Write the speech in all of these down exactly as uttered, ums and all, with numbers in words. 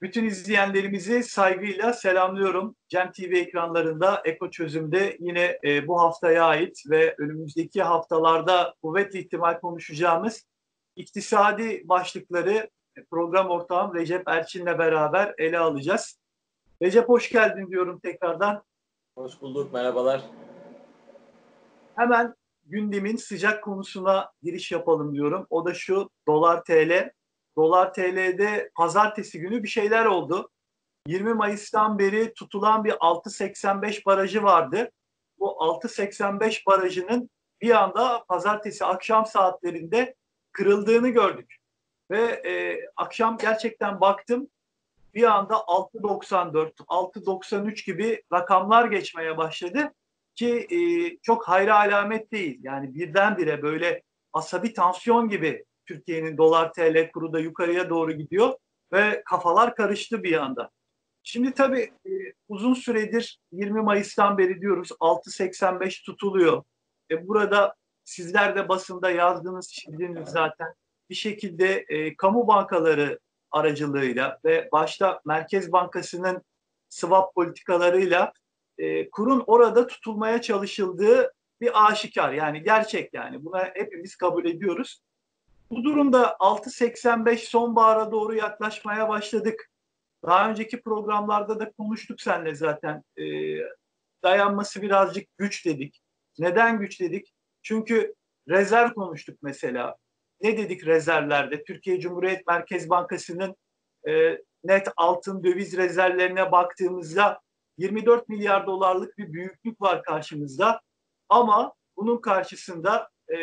Bütün izleyenlerimizi saygıyla selamlıyorum. Cem T V ekranlarında Eko Çözüm'de yine e, bu haftaya ait ve önümüzdeki haftalarda kuvvetli ihtimal konuşacağımız iktisadi başlıkları program ortağım Recep Erçin'le beraber ele alacağız. Recep hoş geldin diyorum tekrardan. Hoş bulduk, merhabalar. Hemen gündemin sıcak konusuna giriş yapalım diyorum. O da şu dolar T L. Dolar T L'de pazartesi günü bir şeyler oldu. yirmi Mayıs'tan beri tutulan bir altı seksen beş barajı vardı. Bu altı seksen beş barajının bir anda pazartesi akşam saatlerinde kırıldığını gördük. Ve e, akşam gerçekten baktım bir anda altı doksan dört, altı doksan üç gibi rakamlar geçmeye başladı ki e, çok hayra alamet değil. Yani birdenbire böyle asabi tansiyon gibi Türkiye'nin dolar T L kuru da yukarıya doğru gidiyor ve kafalar karıştı bir anda. Şimdi tabii e, uzun süredir yirmi Mayıs'tan beri diyoruz altı seksen beş tutuluyor. E, burada sizler de basında yazdığınız, çizdiğiniz zaten bir şekilde e, kamu bankaları aracılığıyla ve başta Merkez Bankası'nın swap politikalarıyla e, kurun orada tutulmaya çalışıldığı bir aşikar. Yani gerçek yani. Buna hepimiz kabul ediyoruz. Bu durumda altı seksen beş sonbahara doğru yaklaşmaya başladık. Daha önceki programlarda da konuştuk seninle zaten. E, dayanması birazcık güç dedik. Neden güç dedik? Çünkü rezerv konuştuk mesela. Ne dedik rezervlerde? Türkiye Cumhuriyet Merkez Bankası'nın e, net altın döviz rezervlerine baktığımızda yirmi dört milyar dolarlık bir büyüklük var karşımızda. Ama bunun karşısında e,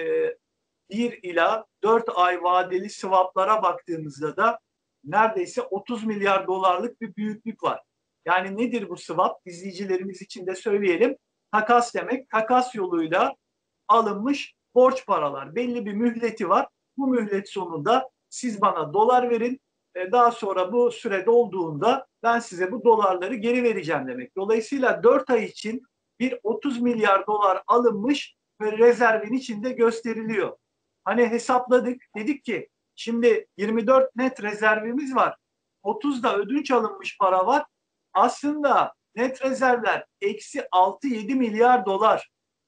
bir ila dört ay vadeli swaplara baktığımızda da neredeyse otuz milyar dolarlık bir büyüklük var. Yani nedir bu swap? İzleyicilerimiz için de söyleyelim. Takas demek. Takas yoluyla alınmış borç paralar. Belli bir mühleti var. Bu mühlet sonunda siz bana dolar verin. Daha sonra bu süre dolduğunda ben size bu dolarları geri vereceğim demek. Dolayısıyla dört ay için bir otuz milyar dolar alınmış ve rezervin içinde gösteriliyor. Hani hesapladık, dedik ki şimdi yirmi dört net rezervimiz var. otuz da ödünç alınmış para var. Aslında net rezervler eksi altı yedi milyar dolar.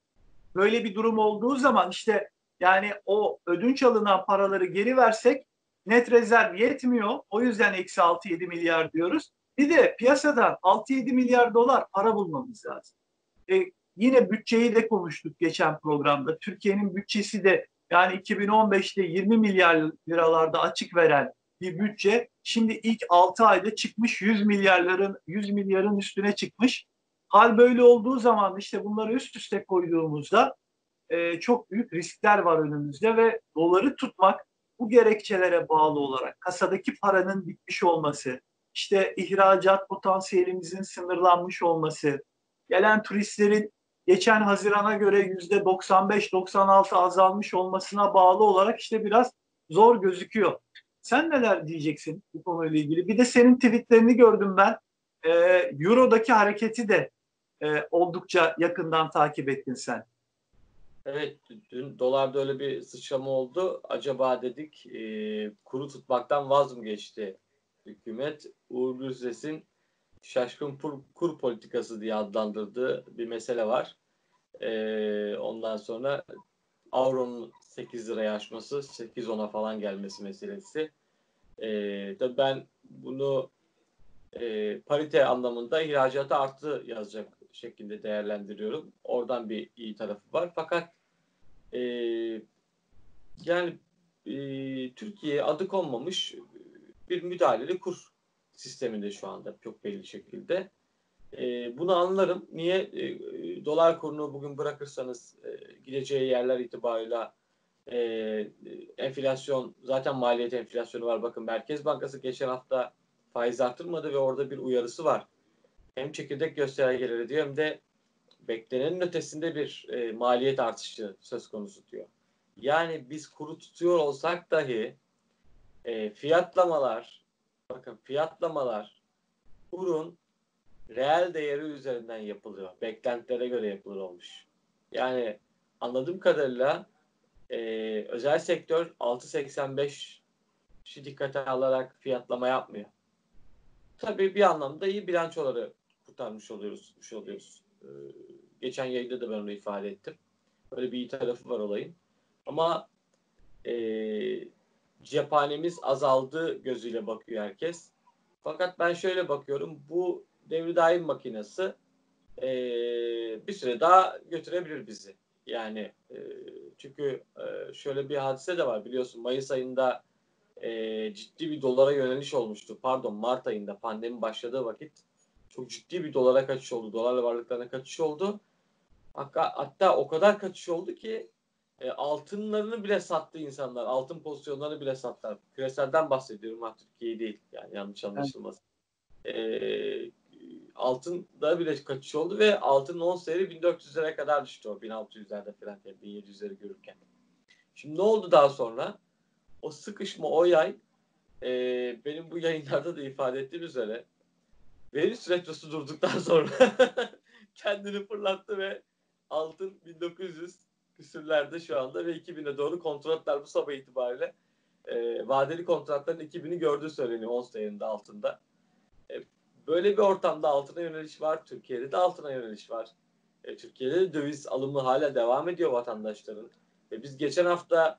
Böyle bir durum olduğu zaman işte yani o ödünç alınan paraları geri versek net rezerv yetmiyor. O yüzden eksi altı yedi milyar diyoruz. Bir de piyasadan altı yedi milyar dolar para bulmamız lazım. E, yine bütçeyi de konuştuk geçen programda. Türkiye'nin bütçesi de yani iki bin on beşte yirmi milyar liralarda açık veren bir bütçe şimdi ilk altı ayda çıkmış yüz milyarların yüz milyarın üstüne çıkmış. Hal böyle olduğu zaman işte bunları üst üste koyduğumuzda e, çok büyük riskler var önümüzde ve doları tutmak bu gerekçelere bağlı olarak kasadaki paranın bitmiş olması, işte ihracat potansiyelimizin sınırlanmış olması, gelen turistlerin geçen Haziran'a göre yüzde doksan beş doksan altı azalmış olmasına bağlı olarak işte biraz zor gözüküyor. Sen neler diyeceksin bu konuyla ilgili? Bir de senin tweetlerini gördüm ben. Ee, Euro'daki hareketi de e, oldukça yakından takip ettin sen. Evet, dün dolarda öyle bir sıçrama oldu. Acaba dedik e, kuru tutmaktan vaz mı geçti hükümet? Uğur Gürses'in şaşkın kur, kur politikası diye adlandırdığı bir mesele var. E, ondan sonra avronun sekiz liraya aşması, sekiz ona falan gelmesi meselesi. E, tabii ben bunu e, parite anlamında ihracatı arttı yazacak şekilde değerlendiriyorum. Oradan bir iyi tarafı var. Fakat e, yani e, Türkiye adı konmamış bir müdahaleli kur sisteminde şu anda çok belli şekilde. E, bunu anlarım. Niye? E, dolar kurunu bugün bırakırsanız e, gideceği yerler itibarıyla e, enflasyon, zaten maliyet enflasyonu var. Bakın Merkez Bankası geçen hafta faiz artırmadı ve orada bir uyarısı var. Hem çekirdek göstergeleri diyor hem de beklenenin ötesinde bir e, maliyet artışı söz konusu diyor. Yani biz kuru tutuyor olsak dahi e, fiyatlamalar, bakın fiyatlamalar kurun reel değeri üzerinden yapılıyor. Beklentilere göre yapılır olmuş. Yani anladığım kadarıyla e, özel sektör altı seksen beşi dikkate alarak fiyatlama yapmıyor. tabii bir anlamda iyi bilançoları kurtarmış oluyoruz. Şey oluyoruz. Ee, geçen yayında da ben onu ifade ettim. Böyle bir iyi tarafı var olayın. Ama e, cephanemiz azaldı gözüyle bakıyor herkes. Fakat ben şöyle bakıyorum. Bu devri daim makinesi e, bir süre daha götürebilir bizi. Yani e, çünkü e, şöyle bir hadise de var biliyorsun. Mayıs ayında e, ciddi bir dolara yöneliş olmuştu. Pardon, Mart ayında pandemi başladığı vakit çok ciddi bir dolara kaçış oldu. Dolarla varlıklarına kaçış oldu. Hatta, hatta o kadar kaçış oldu ki e, altınlarını bile sattı insanlar. Altın pozisyonlarını bile sattılar. Küreselden bahsediyorum ha, Türkiye değil. Yani yanlış Evet. anlaşılmasın. E, altında bile kaçış oldu ve altın ons değeri bin dört yüzlere kadar düştü o bin altı yüzlerde falan, yani bin yedi yüzleri görürken. Şimdi ne oldu daha sonra? O sıkışma, o yay e, benim bu yayınlarda da ifade ettiğim üzere Venüs retrosu durduktan sonra kendini fırlattı ve altın bin dokuz yüz küsürlerde şu anda ve iki bine doğru kontratlar bu sabah itibariyle e, vadeli kontratların iki bini gördüğü söyleniyor ons değerinde altında. E, böyle bir ortamda altına yöneliş var. Türkiye'de de altına yöneliş var. E, Türkiye'de de döviz alımı hala devam ediyor vatandaşların. E, biz geçen hafta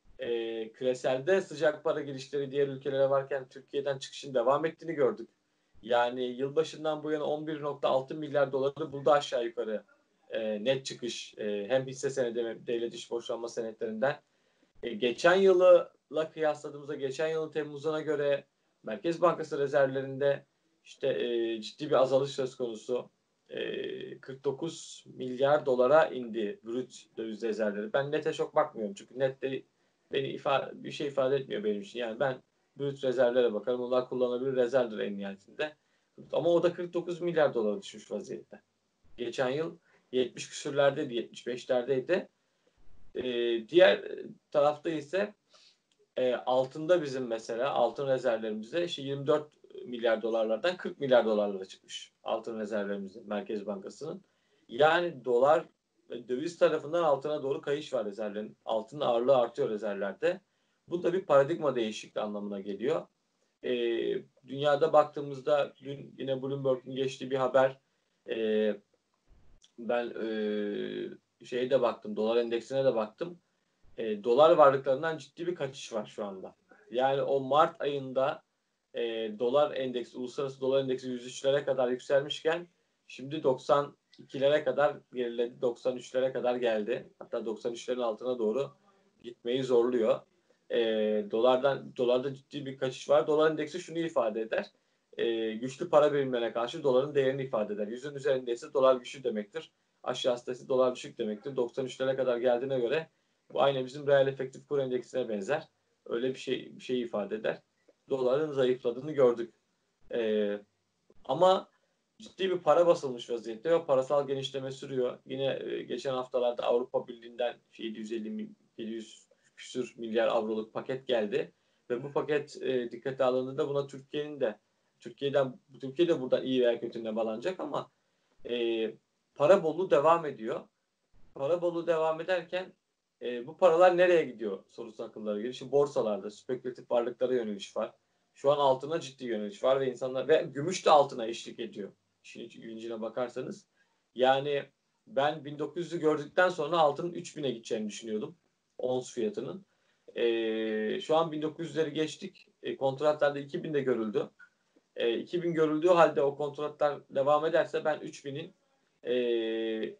e, küreselde sıcak para girişleri diğer ülkelere varken Türkiye'den çıkışın devam ettiğini gördük. Yani yılbaşından bu yana on bir nokta altı milyar doları buldu aşağı yukarı e, net çıkış. E, hem hisse senedi hem devlet iş borçlanma senetlerinden. E, geçen yılla kıyasladığımızda geçen yılın Temmuz'una göre Merkez Bankası rezervlerinde işte e, ciddi bir azalış söz konusu. E, kırk dokuz milyar dolara indi brüt döviz rezervleri. Ben nete çok bakmıyorum çünkü nette beni ifade, bir şey ifade etmiyor benim için. Yani ben brüt rezervlere bakarım. Onlar kullanılabilir rezervdir en nihayetinde. Ama o da kırk dokuz milyar dolara düşmüş vaziyette. Geçen yıl yetmiş küsürlerdeydi, yetmiş beşlerdeydi. E, diğer tarafta ise e, altında bizim mesela altın rezervlerimizde işte yirmi dört milyar dolarlardan kırk milyar dolarlara çıkmış altın rezervlerimizde Merkez Bankası'nın. Yani dolar ve döviz tarafından altına doğru kayış var rezervlerin. Altının ağırlığı artıyor rezervlerde. Bu da bir paradigma değişikliği anlamına geliyor. E, dünyada baktığımızda dün yine Bloomberg'un geçtiği bir haber, e, ben e, şeye de baktım, dolar endeksine de baktım. E, dolar varlıklarından ciddi bir kaçış var şu anda. Yani o Mart ayında e, dolar endeksi, uluslararası dolar endeksi yüz üçlere kadar yükselmişken şimdi doksan ikilere kadar geriledi, doksan üçlere kadar geldi. Hatta doksan üçlerin altına doğru gitmeyi zorluyor. E, dolardan dolarda ciddi bir kaçış var. Dolar endeksi şunu ifade eder. E, güçlü para birimlerine karşı doların değerini ifade eder. Yüzün üzerindeyse dolar güçlü demektir. Aşağısı ise dolar düşük demektir. doksan üçlere kadar geldiğine göre bu aynı bizim reel efektif kur endeksine benzer. Öyle bir şey bir şey ifade eder. Doların zayıfladığını gördük. Ee, ama ciddi bir para basılmış vaziyette ve parasal genişleme sürüyor. Yine e, geçen haftalarda Avrupa Birliği'nden yedi yüz elli yedi yüz küsür milyar avroluk paket geldi ve bu paket e, dikkate alındığında buna Türkiye'nin de Türkiye'den Türkiye de buradan iyi veya kötü ne bağlanacak ama e, para bolluğu devam ediyor. Para bolluğu devam ederken e, bu paralar nereye gidiyor sorusu akıllara geliyor. Şimdi borsalarda spekülatif varlıklara yöneliş var. Şu an altına ciddi yöneliş var ve insanlar ve gümüş de altına eşlik ediyor. İşin ilgincine bakarsanız. Yani ben bin dokuz yüzü gördükten sonra altının üç bine gideceğini düşünüyordum. Ons fiyatının. E, şu an bin dokuz yüzleri geçtik. E, kontratlarda iki binde görüldü. E, iki bin görüldüğü halde o kontratlar devam ederse ben üç binin e,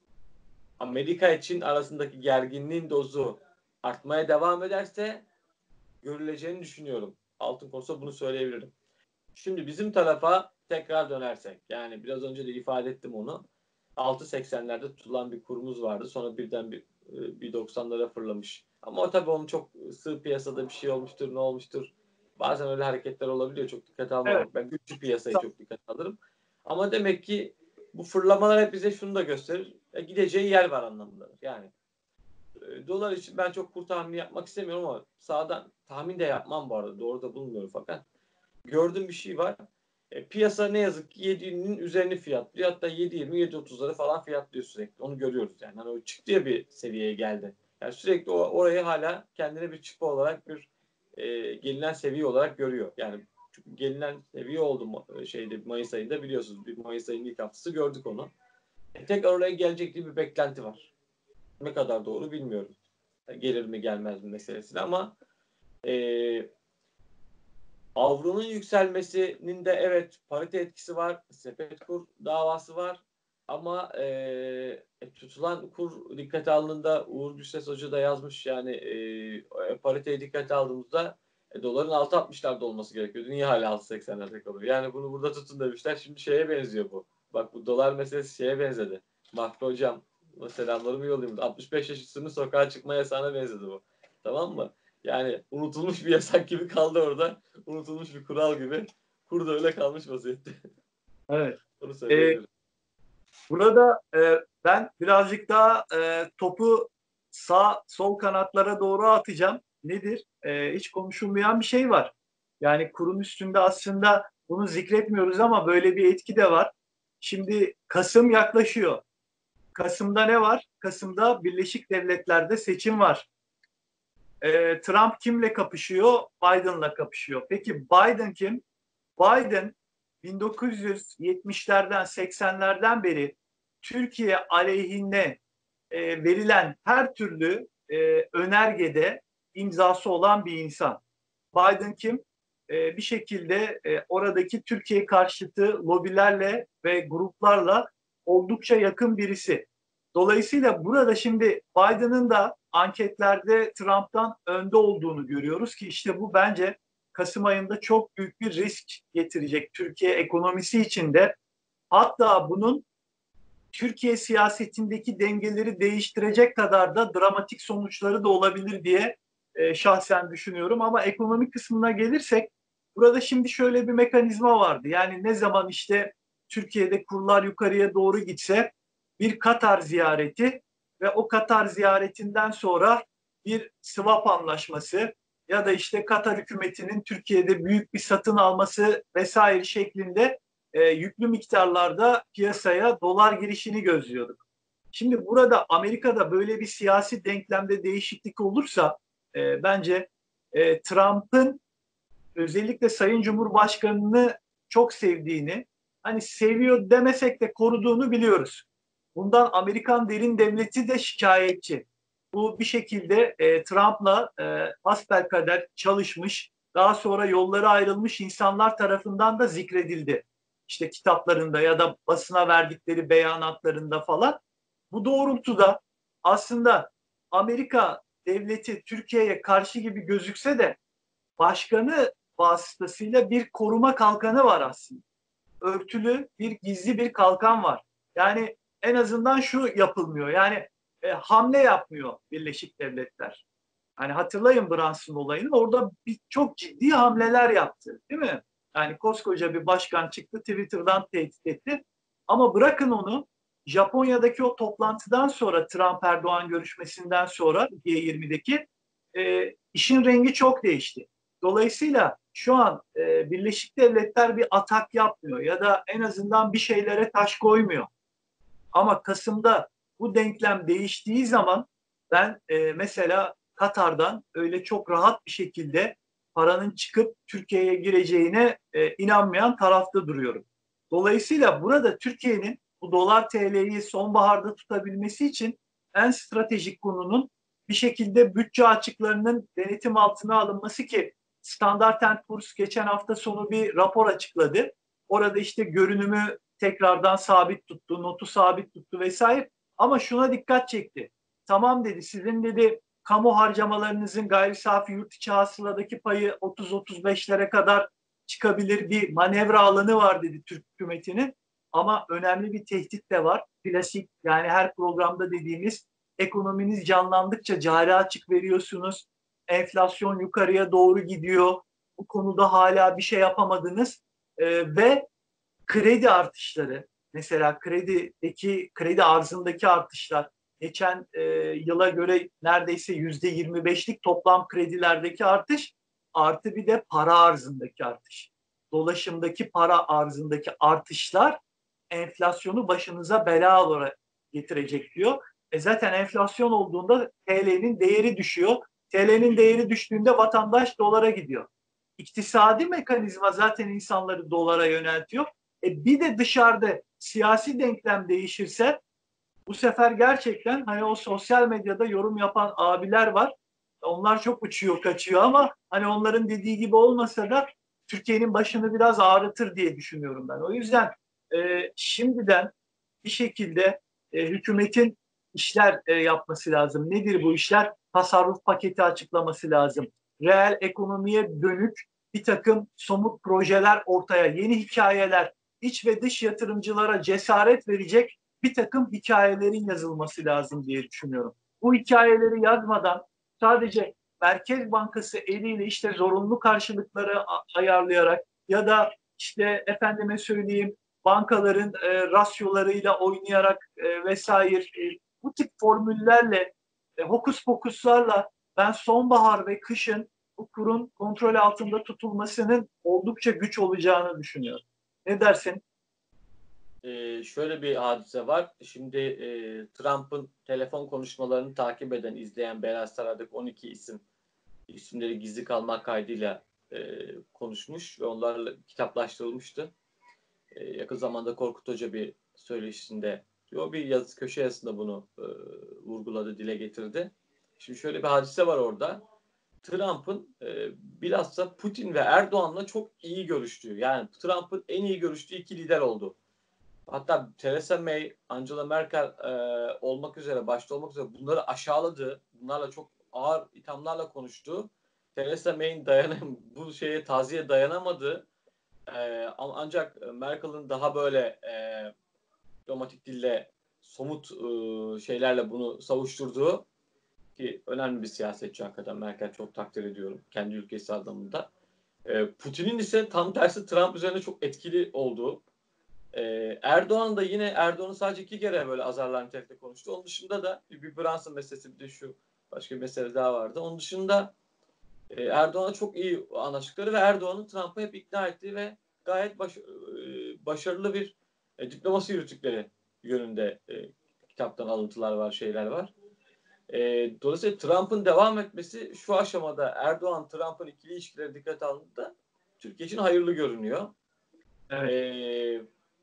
Amerika için arasındaki gerginliğin dozu artmaya devam ederse görüleceğini düşünüyorum. Altın konusunda bunu söyleyebilirim. Şimdi bizim tarafa tekrar dönersek, yani biraz önce de ifade ettim onu. altı seksenlerde tutulan bir kurumuz vardı. Sonra birden bir, bir doksanlara fırlamış. Ama o tabii onun çok sığ piyasada bir şey olmuştur, ne olmuştur. Bazen öyle hareketler olabiliyor. Çok dikkate Evet. almamak. Ben güçlü piyasayı çok dikkate alırım. Ama demek ki bu fırlamalar hep bize şunu da gösterir. E, gideceği yer var anlamındadır. Yani e, dolar için ben çok kur tahmini yapmak istemiyorum ama sağdan tahmin de yapmam bu arada. Doğru da bulmuyorum fakat gördüğüm bir şey var. E, piyasa ne yazık ki yediğinin üzerini fiyatlıyor. Hatta yedi yirmi yedi otuzları falan fiyatlıyor sürekli. Onu görüyoruz yani. Hani o çıktı ya bir seviyeye geldi. Yani sürekli o, orayı hala kendine bir çıkma olarak bir e, gelinen seviye olarak görüyor. Yani gelinen seviye oldu şeyde Mayıs ayında, biliyorsunuz. Bir Mayıs ayının ilk haftası gördük onu. E, tekrar oraya gelecek diye bir beklenti var. Ne kadar doğru bilmiyorum. Gelir mi gelmez mi meselesine ama e, avronun yükselmesinin de evet parite etkisi var. Sepet kur davası var. Ama e, tutulan kur dikkate alındığında, Uğur Gülses Hoca da yazmış yani e, pariteyi dikkate aldığımızda e, doların altı altmışlarda olması gerekiyordu. Niye hala altı seksenlerde kalıyor? Yani bunu burada tutun demişler. Şimdi şeye benziyor bu. Bak bu dolar meselesi şeye benzedi. Mahfi Hocam selamlarımı yollayayım. altmış beş yaş üstünün sokağa çıkma yasağına benzedi bu. Tamam mı? Yani unutulmuş bir yasak gibi kaldı orada. Unutulmuş bir kural gibi. Kur da öyle kalmış vaziyette. Evet. Onu Ee, söyleyebilirim. burada e, ben birazcık daha e, topu sağ sol kanatlara doğru atacağım. Nedir? E, hiç konuşulmayan bir şey var. Yani kurun üstünde aslında bunu zikretmiyoruz ama böyle bir etki de var. Şimdi Kasım yaklaşıyor. Kasım'da ne var? Kasım'da Birleşik Devletler'de seçim var. E, Trump kimle kapışıyor? Biden'la kapışıyor. Peki Biden kim? Biden bin dokuz yüz yetmişlerden seksenlerden beri Türkiye aleyhine e, verilen her türlü e, önergede imzası olan bir insan. Biden kim? E, bir şekilde e, oradaki Türkiye karşıtı lobilerle ve gruplarla oldukça yakın birisi. Dolayısıyla burada şimdi Biden'ın da anketlerde Trump'tan önde olduğunu görüyoruz ki işte bu bence Kasım ayında çok büyük bir risk getirecek Türkiye ekonomisi için de. Hatta bunun Türkiye siyasetindeki dengeleri değiştirecek kadar da dramatik sonuçları da olabilir diye e, şahsen düşünüyorum. Ama ekonomik kısmına gelirsek burada şimdi şöyle bir mekanizma vardı. Yani ne zaman işte Türkiye'de kurlar yukarıya doğru gitse bir Katar ziyareti ve o Katar ziyaretinden sonra bir swap anlaşması ya da işte Katar hükümetinin Türkiye'de büyük bir satın alması vesaire şeklinde e, yüklü miktarlarda piyasaya dolar girişini gözlüyorduk. Şimdi burada Amerika'da böyle bir siyasi denklemde değişiklik olursa e, bence e, Trump'ın özellikle Sayın Cumhurbaşkanı'nı çok sevdiğini, hani seviyor demesek de koruduğunu biliyoruz. Bundan Amerikan derin devleti de şikayetçi. Bu bir şekilde e, Trump'la e, hasbelkader çalışmış, daha sonra yolları ayrılmış insanlar tarafından da zikredildi. İşte kitaplarında ya da basına verdikleri beyanatlarında falan. Bu doğrultuda aslında Amerika devleti Türkiye'ye karşı gibi gözükse de başkanı vasıtasıyla bir koruma kalkanı var aslında. Örtülü bir gizli bir kalkan var. Yani en azından şu yapılmıyor. Yani e, hamle yapmıyor Birleşik Devletler. Hani hatırlayın Brunson olayını. Orada bir, çok ciddi hamleler yaptı, değil mi? Yani koskoca bir başkan çıktı Twitter'dan tehdit etti. Ama bırakın onu, Japonya'daki o toplantıdan sonra, Trump Erdoğan görüşmesinden sonra G yirmideki e, işin rengi çok değişti. Dolayısıyla şu an e, Birleşik Devletler bir atak yapmıyor ya da en azından bir şeylere taş koymuyor. Ama Kasım'da bu denklem değiştiği zaman ben e, mesela Katar'dan öyle çok rahat bir şekilde paranın çıkıp Türkiye'ye gireceğine e, inanmayan tarafta duruyorum. Dolayısıyla burada Türkiye'nin bu dolar T L'yi sonbaharda tutabilmesi için en stratejik konunun bir şekilde bütçe açıklarının denetim altına alınması ki Standard and Poor's geçen hafta sonu bir rapor açıkladı. Orada işte görünümü tekrardan sabit tuttu, notu sabit tuttu vesaire. Ama şuna dikkat çekti. Tamam dedi, sizin dedi kamu harcamalarınızın gayri safi yurt içi hasıladaki payı otuz otuz beşlere kadar çıkabilir bir manevra alanı var dedi Türk hükümetinin. Ama önemli bir tehdit de var. Klasik yani her programda dediğimiz ekonominiz canlandıkça cari açık veriyorsunuz. Enflasyon yukarıya doğru gidiyor. Bu konuda hala bir şey yapamadınız. Ee, ve kredi artışları, mesela kredideki kredi arzındaki artışlar geçen e, yıla göre neredeyse yüzde yirmi beşlik toplam kredilerdeki artış artı bir de para arzındaki artış. Dolaşımdaki para arzındaki artışlar enflasyonu başınıza bela olarak getirecek diyor. E zaten enflasyon olduğunda T L'nin değeri düşüyor. T L'nin değeri düştüğünde vatandaş dolara gidiyor. iktisadi mekanizma zaten insanları dolara yöneltiyor. E bir de dışarıda siyasi denklem değişirse bu sefer gerçekten hani o sosyal medyada yorum yapan abiler var. Onlar çok uçuyor kaçıyor ama hani onların dediği gibi olmasa da Türkiye'nin başını biraz ağrıtır diye düşünüyorum ben. O yüzden e, şimdiden bir şekilde e, hükümetin işler e, yapması lazım. Nedir bu işler? Tasarruf paketi açıklaması lazım. Reel ekonomiye dönük bir takım somut projeler ortaya, yeni hikayeler, iç ve dış yatırımcılara cesaret verecek bir takım hikayelerin yazılması lazım diye düşünüyorum. Bu hikayeleri yazmadan sadece Merkez Bankası eliyle işte zorunlu karşılıkları ayarlayarak ya da işte efendime söyleyeyim bankaların e, rasyolarıyla oynayarak e, vesaire e, bu tip formüllerle e, hokus pokuslarla ben sonbahar ve kışın bu kurun kontrol altında tutulmasının oldukça güç olacağını düşünüyorum. Ne dersin? Ee, şöyle bir hadise var. Şimdi e, Trump'ın telefon konuşmalarını takip eden, izleyen Beyaz Saray'daki on iki isim isimleri gizli kalmak kaydıyla e, konuşmuş ve onlarla kitaplaştırılmıştı. E, yakın zamanda Korkut Hoca bir söyleşisinde, o bir yazı, köşe yazısında bunu e, vurguladı, dile getirdi. Şimdi şöyle bir hadise var orada. Trump'ın e, bilhassa Putin ve Erdoğan'la çok iyi görüştüğü, yani Trump'ın en iyi görüştüğü iki lider oldu. Hatta Theresa May, Angela Merkel e, olmak üzere, başta olmak üzere bunları aşağıladı. Bunlarla çok ağır ithamlarla konuştu. Theresa May'in dayanam bu şeye taziye dayanamadı. E, ancak Merkel'in daha böyle e, diplomatik dille somut e, şeylerle bunu savuşturduğu, ki önemli bir siyasetçi hakikaten, Merkel çok takdir ediyorum kendi ülkesi adamında. E, Putin'in ise tam tersi Trump üzerine çok etkili olduğu. Ee, Erdoğan da yine Erdoğan'ı sadece iki kere böyle azarlar nitelikte konuştu. Onun dışında da bir Brunson meselesi, bir de şu başka bir mesele daha vardı. Onun dışında e, Erdoğan'a çok iyi anlaştıkları ve Erdoğan'ın Trump'ı hep ikna ettiği ve gayet baş, e, başarılı bir e, diplomasi yürüttükleri yönünde e, kitaptan alıntılar var, şeyler var. E, dolayısıyla Trump'ın devam etmesi şu aşamada Erdoğan-Trump'ın ikili ilişkileri dikkate alındığında Türkiye için hayırlı görünüyor. Evet. E,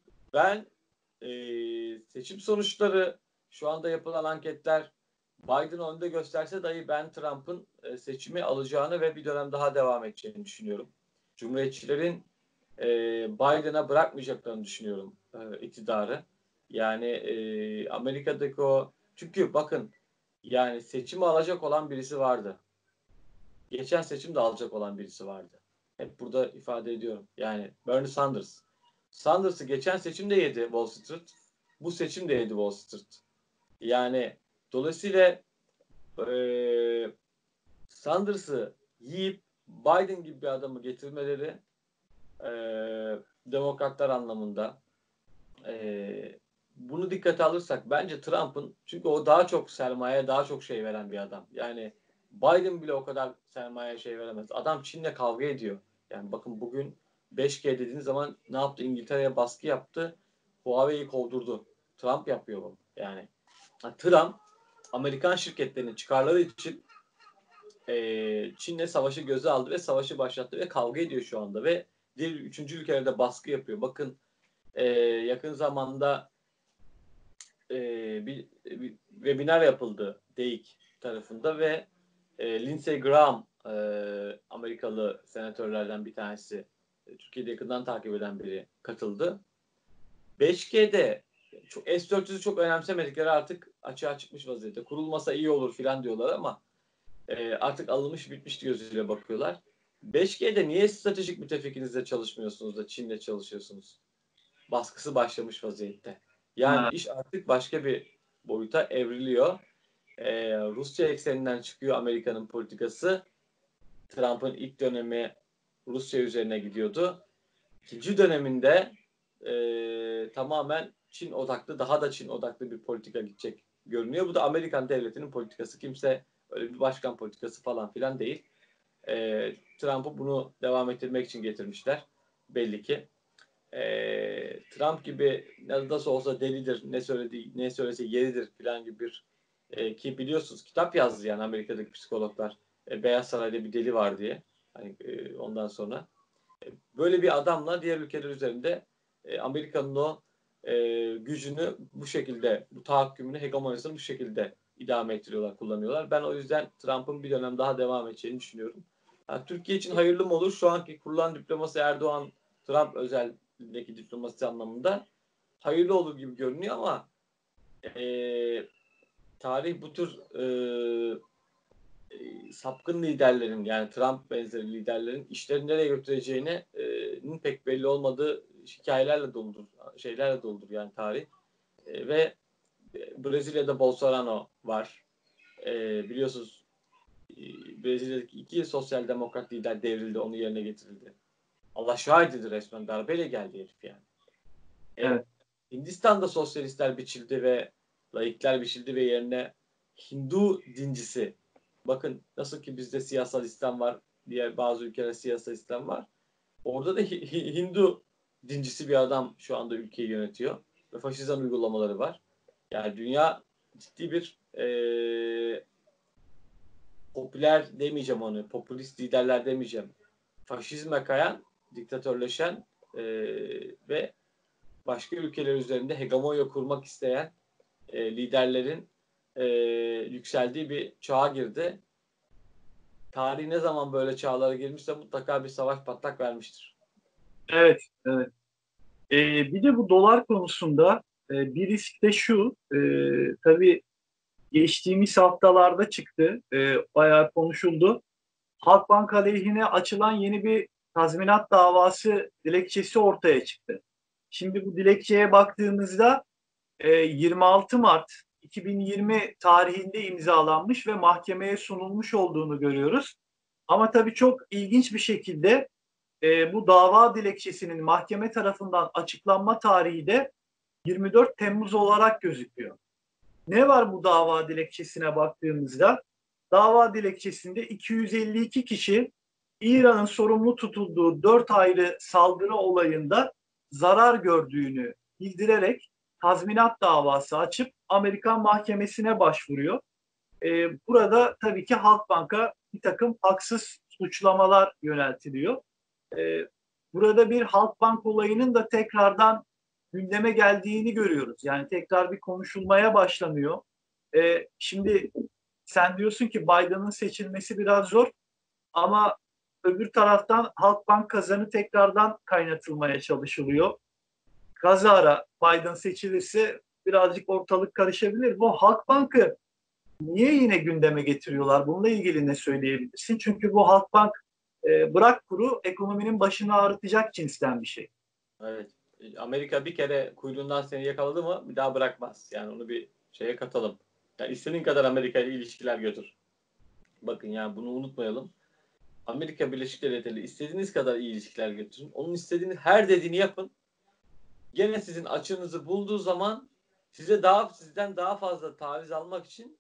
Ben e, seçim sonuçları, şu anda yapılan anketler Biden önde gösterse dahi ben Trump'ın e, seçimi alacağını ve bir dönem daha devam edeceğini düşünüyorum. Cumhuriyetçilerin e, Biden'a bırakmayacaklarını düşünüyorum e, iktidarı. Yani e, Amerika'daki o, çünkü bakın, yani seçimi alacak olan birisi vardı. Geçen seçimde alacak olan birisi vardı. Hep burada ifade ediyorum. Yani Bernie Sanders. Sanders'ı geçen seçimde yedi Wall Street. Bu seçim de yedi Wall Street. Yani dolayısıyla e, Sanders'ı yiyip Biden gibi bir adamı getirmeleri e, demokratlar anlamında, e, bunu dikkate alırsak bence Trump'ın, çünkü o daha çok sermaye, daha çok şey veren bir adam. Yani Biden bile o kadar sermaye şey veremez. Adam Çin'le kavga ediyor. Yani bakın bugün beş G dediğiniz zaman ne yaptı? İngiltere'ye baskı yaptı. Huawei'yi kovdurdu. Trump yapıyor bunu. Yani Trump Amerikan şirketlerinin çıkarları için e, Çin'le savaşı göze aldı ve savaşı başlattı ve kavga ediyor şu anda ve diğer üçüncü ülkelerde baskı yapıyor. Bakın e, yakın zamanda e, bir, bir webinar yapıldı D E I K tarafında ve e, Lindsey Graham, e, Amerikalı senatörlerden bir tanesi, e, Türkiye'de yakından takip eden biri katıldı. beş G'de çok, S dört yüz'ü çok önemsemedikleri artık açığa çıkmış vaziyette. Kurulmasa iyi olur filan diyorlar ama e, artık alınmış bitmiş gözüyle bakıyorlar. beş G'de niye stratejik müttefikinizle çalışmıyorsunuz da Çin'le çalışıyorsunuz? Baskısı başlamış vaziyette. Yani Ha. iş artık başka bir boyuta evriliyor. Ee, Rusya ekseninden çıkıyor Amerika'nın politikası. Trump'ın ilk dönemi Rusya üzerine gidiyordu. İkinci döneminde e, tamamen Çin odaklı, daha da Çin odaklı bir politika gidecek görünüyor. Bu da Amerikan devletinin politikası. Kimse öyle bir başkan politikası falan filan değil. E, Trump'ı bunu devam ettirmek için getirmişler belli ki. E, Trump gibi nasıl olsa delidir, ne söylediği, ne söylese yeridir falan gibi bir e, ki biliyorsunuz kitap yazdı yani Amerika'daki psikologlar, e, Beyaz Saray'da bir deli var diye. Hani e, ondan sonra e, böyle bir adamla diğer ülkeler üzerinde e, Amerika'nın o e, gücünü bu şekilde, bu tahakkümünü, hegemonyasını bu şekilde idame ettiriyorlar, kullanıyorlar. Ben o yüzden Trump'ın bir dönem daha devam edeceğini düşünüyorum. Yani Türkiye için hayırlı mı olur? Şu anki kurulan diplomasi Erdoğan, Trump özelliğindeki diplomasi anlamında hayırlı olur gibi görünüyor ama e, tarih bu tür e, e, sapkın liderlerin, yani Trump benzeri liderlerin işleri nereye götüreceğinin pek belli olmadığı hikayelerle doludur, şeylerle doludur yani tarih. E, ve Brezilya'da Bolsonaro var. E, biliyorsunuz e, Brezilya'daki iki sosyal demokrat lider devrildi, onun yerine getirildi. Allah şahididir, resmen darbeyle geldi herif yani. E, Evet. Hindistan'da sosyalistler biçildi ve laikler biçildi ve yerine Hindu dincisi. Bakın nasıl ki bizde siyasal İslam var, diğer bazı ülkelerde siyasal İslam var. Orada da Hindu dincisi bir adam şu anda ülkeyi yönetiyor ve faşizan uygulamaları var. Yani dünya ciddi bir e, popüler demeyeceğim onu, popülist liderler demeyeceğim. Faşizme kayan, diktatörleşen e, ve başka ülkeler üzerinde hegemonya kurmak isteyen e, liderlerin e, yükseldiği bir çağa girdi. Tarih ne zaman böyle çağlara girmişse mutlaka bir savaş patlak vermiştir. Evet, evet. Ee, bir de bu dolar konusunda e, bir risk de şu, e, tabii geçtiğimiz haftalarda çıktı, e, bayağı konuşuldu. Halkbank aleyhine açılan yeni bir tazminat davası dilekçesi ortaya çıktı. Şimdi bu dilekçeye baktığımızda e, yirmi altı Mart iki bin yirmi tarihinde imzalanmış ve mahkemeye sunulmuş olduğunu görüyoruz. Ama tabii çok ilginç bir şekilde e, bu dava dilekçesinin mahkeme tarafından açıklanma tarihi de yirmi dört Temmuz olarak gözüküyor. Ne var bu dava dilekçesine baktığımızda? Dava dilekçesinde iki yüz elli iki kişi İran'ın sorumlu tutulduğu dört ayrı saldırı olayında zarar gördüğünü bildirerek tazminat davası açıp Amerikan mahkemesine başvuruyor. Ee, burada tabii ki Halkbank'a bir takım haksız suçlamalar yöneltiliyor. Ee, burada bir Halkbank olayının da tekrardan gündeme geldiğini görüyoruz. Yani tekrar bir konuşulmaya başlanıyor. Ee, şimdi sen diyorsun ki Biden'ın seçilmesi biraz zor ama öbür taraftan Halkbank kazanı tekrardan kaynatılmaya çalışılıyor. Kazara Biden seçilirse birazcık ortalık karışabilir. Bu Halkbank'ı niye yine gündeme getiriyorlar? Bununla ilgili ne söyleyebilirsin? Çünkü bu Halkbank e, bırak kuru ekonominin başını ağrıtacak cinsten bir şey. Evet. Amerika bir kere kuyruğundan seni yakaladı mı bir daha bırakmaz. Yani onu bir şeye katalım. Yani istediğin kadar Amerika ile ilişkiler götür. Bakın yani bunu unutmayalım. Amerika Birleşik Devletleri ile istediğiniz kadar iyi ilişkiler götürün. Onun istediğini her dediğini yapın. Gene sizin açığınızı bulduğu zaman size daha sizden daha fazla taviz almak için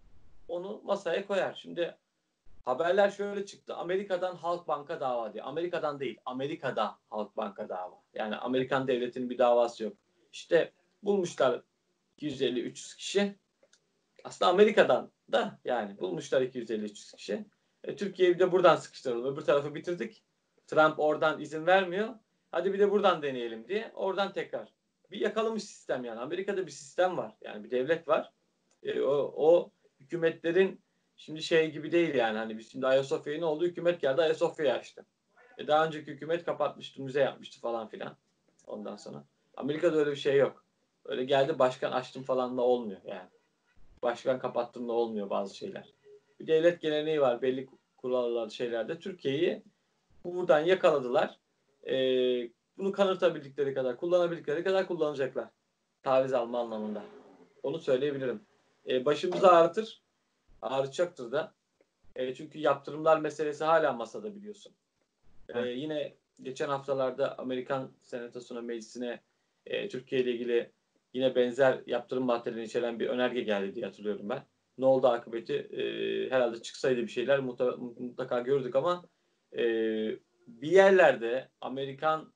onu masaya koyar. Şimdi haberler şöyle çıktı. Amerika'dan Halkbank'a dava diye. Amerika'dan değil. Amerika'da Halkbank'a dava. Yani Amerikan devletinin bir davası yok. İşte bulmuşlar iki yüz elli üç yüz kişi. Aslında Amerika'dan da yani bulmuşlar iki yüz elli üç yüz kişi. E, Türkiye'yi de buradan sıkıştıralım. Öbür tarafı bitirdik. Trump oradan izin vermiyor. Hadi bir de buradan deneyelim diye. Oradan tekrar. Bir yakalamış sistem yani. Amerika'da bir sistem var. Yani bir devlet var. E, o, o hükümetlerin şimdi şey gibi değil yani. Hani biz şimdi Ayasofya'yı ne oldu? Hükümet geldi Ayasofya'yı açtı. E, daha önceki hükümet kapatmıştı. Müze yapmıştı falan filan. Ondan sonra. Amerika'da öyle bir şey yok. Öyle geldi başkan açtım falan da olmuyor yani. Başkan kapattığında olmuyor bazı şeyler. Bir devlet geleneği var belli kurallar şeylerde. Türkiye'yi buradan yakaladılar. Ee, bunu kanırtabildikleri kadar, kullanabildikleri kadar kullanacaklar. Taviz alma anlamında. Onu söyleyebilirim. Ee, başımızı ağrıtır. Ağrıtacaktır da. Ee, çünkü yaptırımlar meselesi hala masada biliyorsun. Ee, Evet. yine geçen haftalarda Amerikan Senatosu'na, meclisine e, Türkiye ile ilgili yine benzer yaptırım maddelerini içeren bir önerge geldi diye hatırlıyorum ben. Ne oldu akıbeti? E, herhalde çıksaydı bir şeyler mutlaka, mutlaka gördük ama e, bir yerlerde Amerikan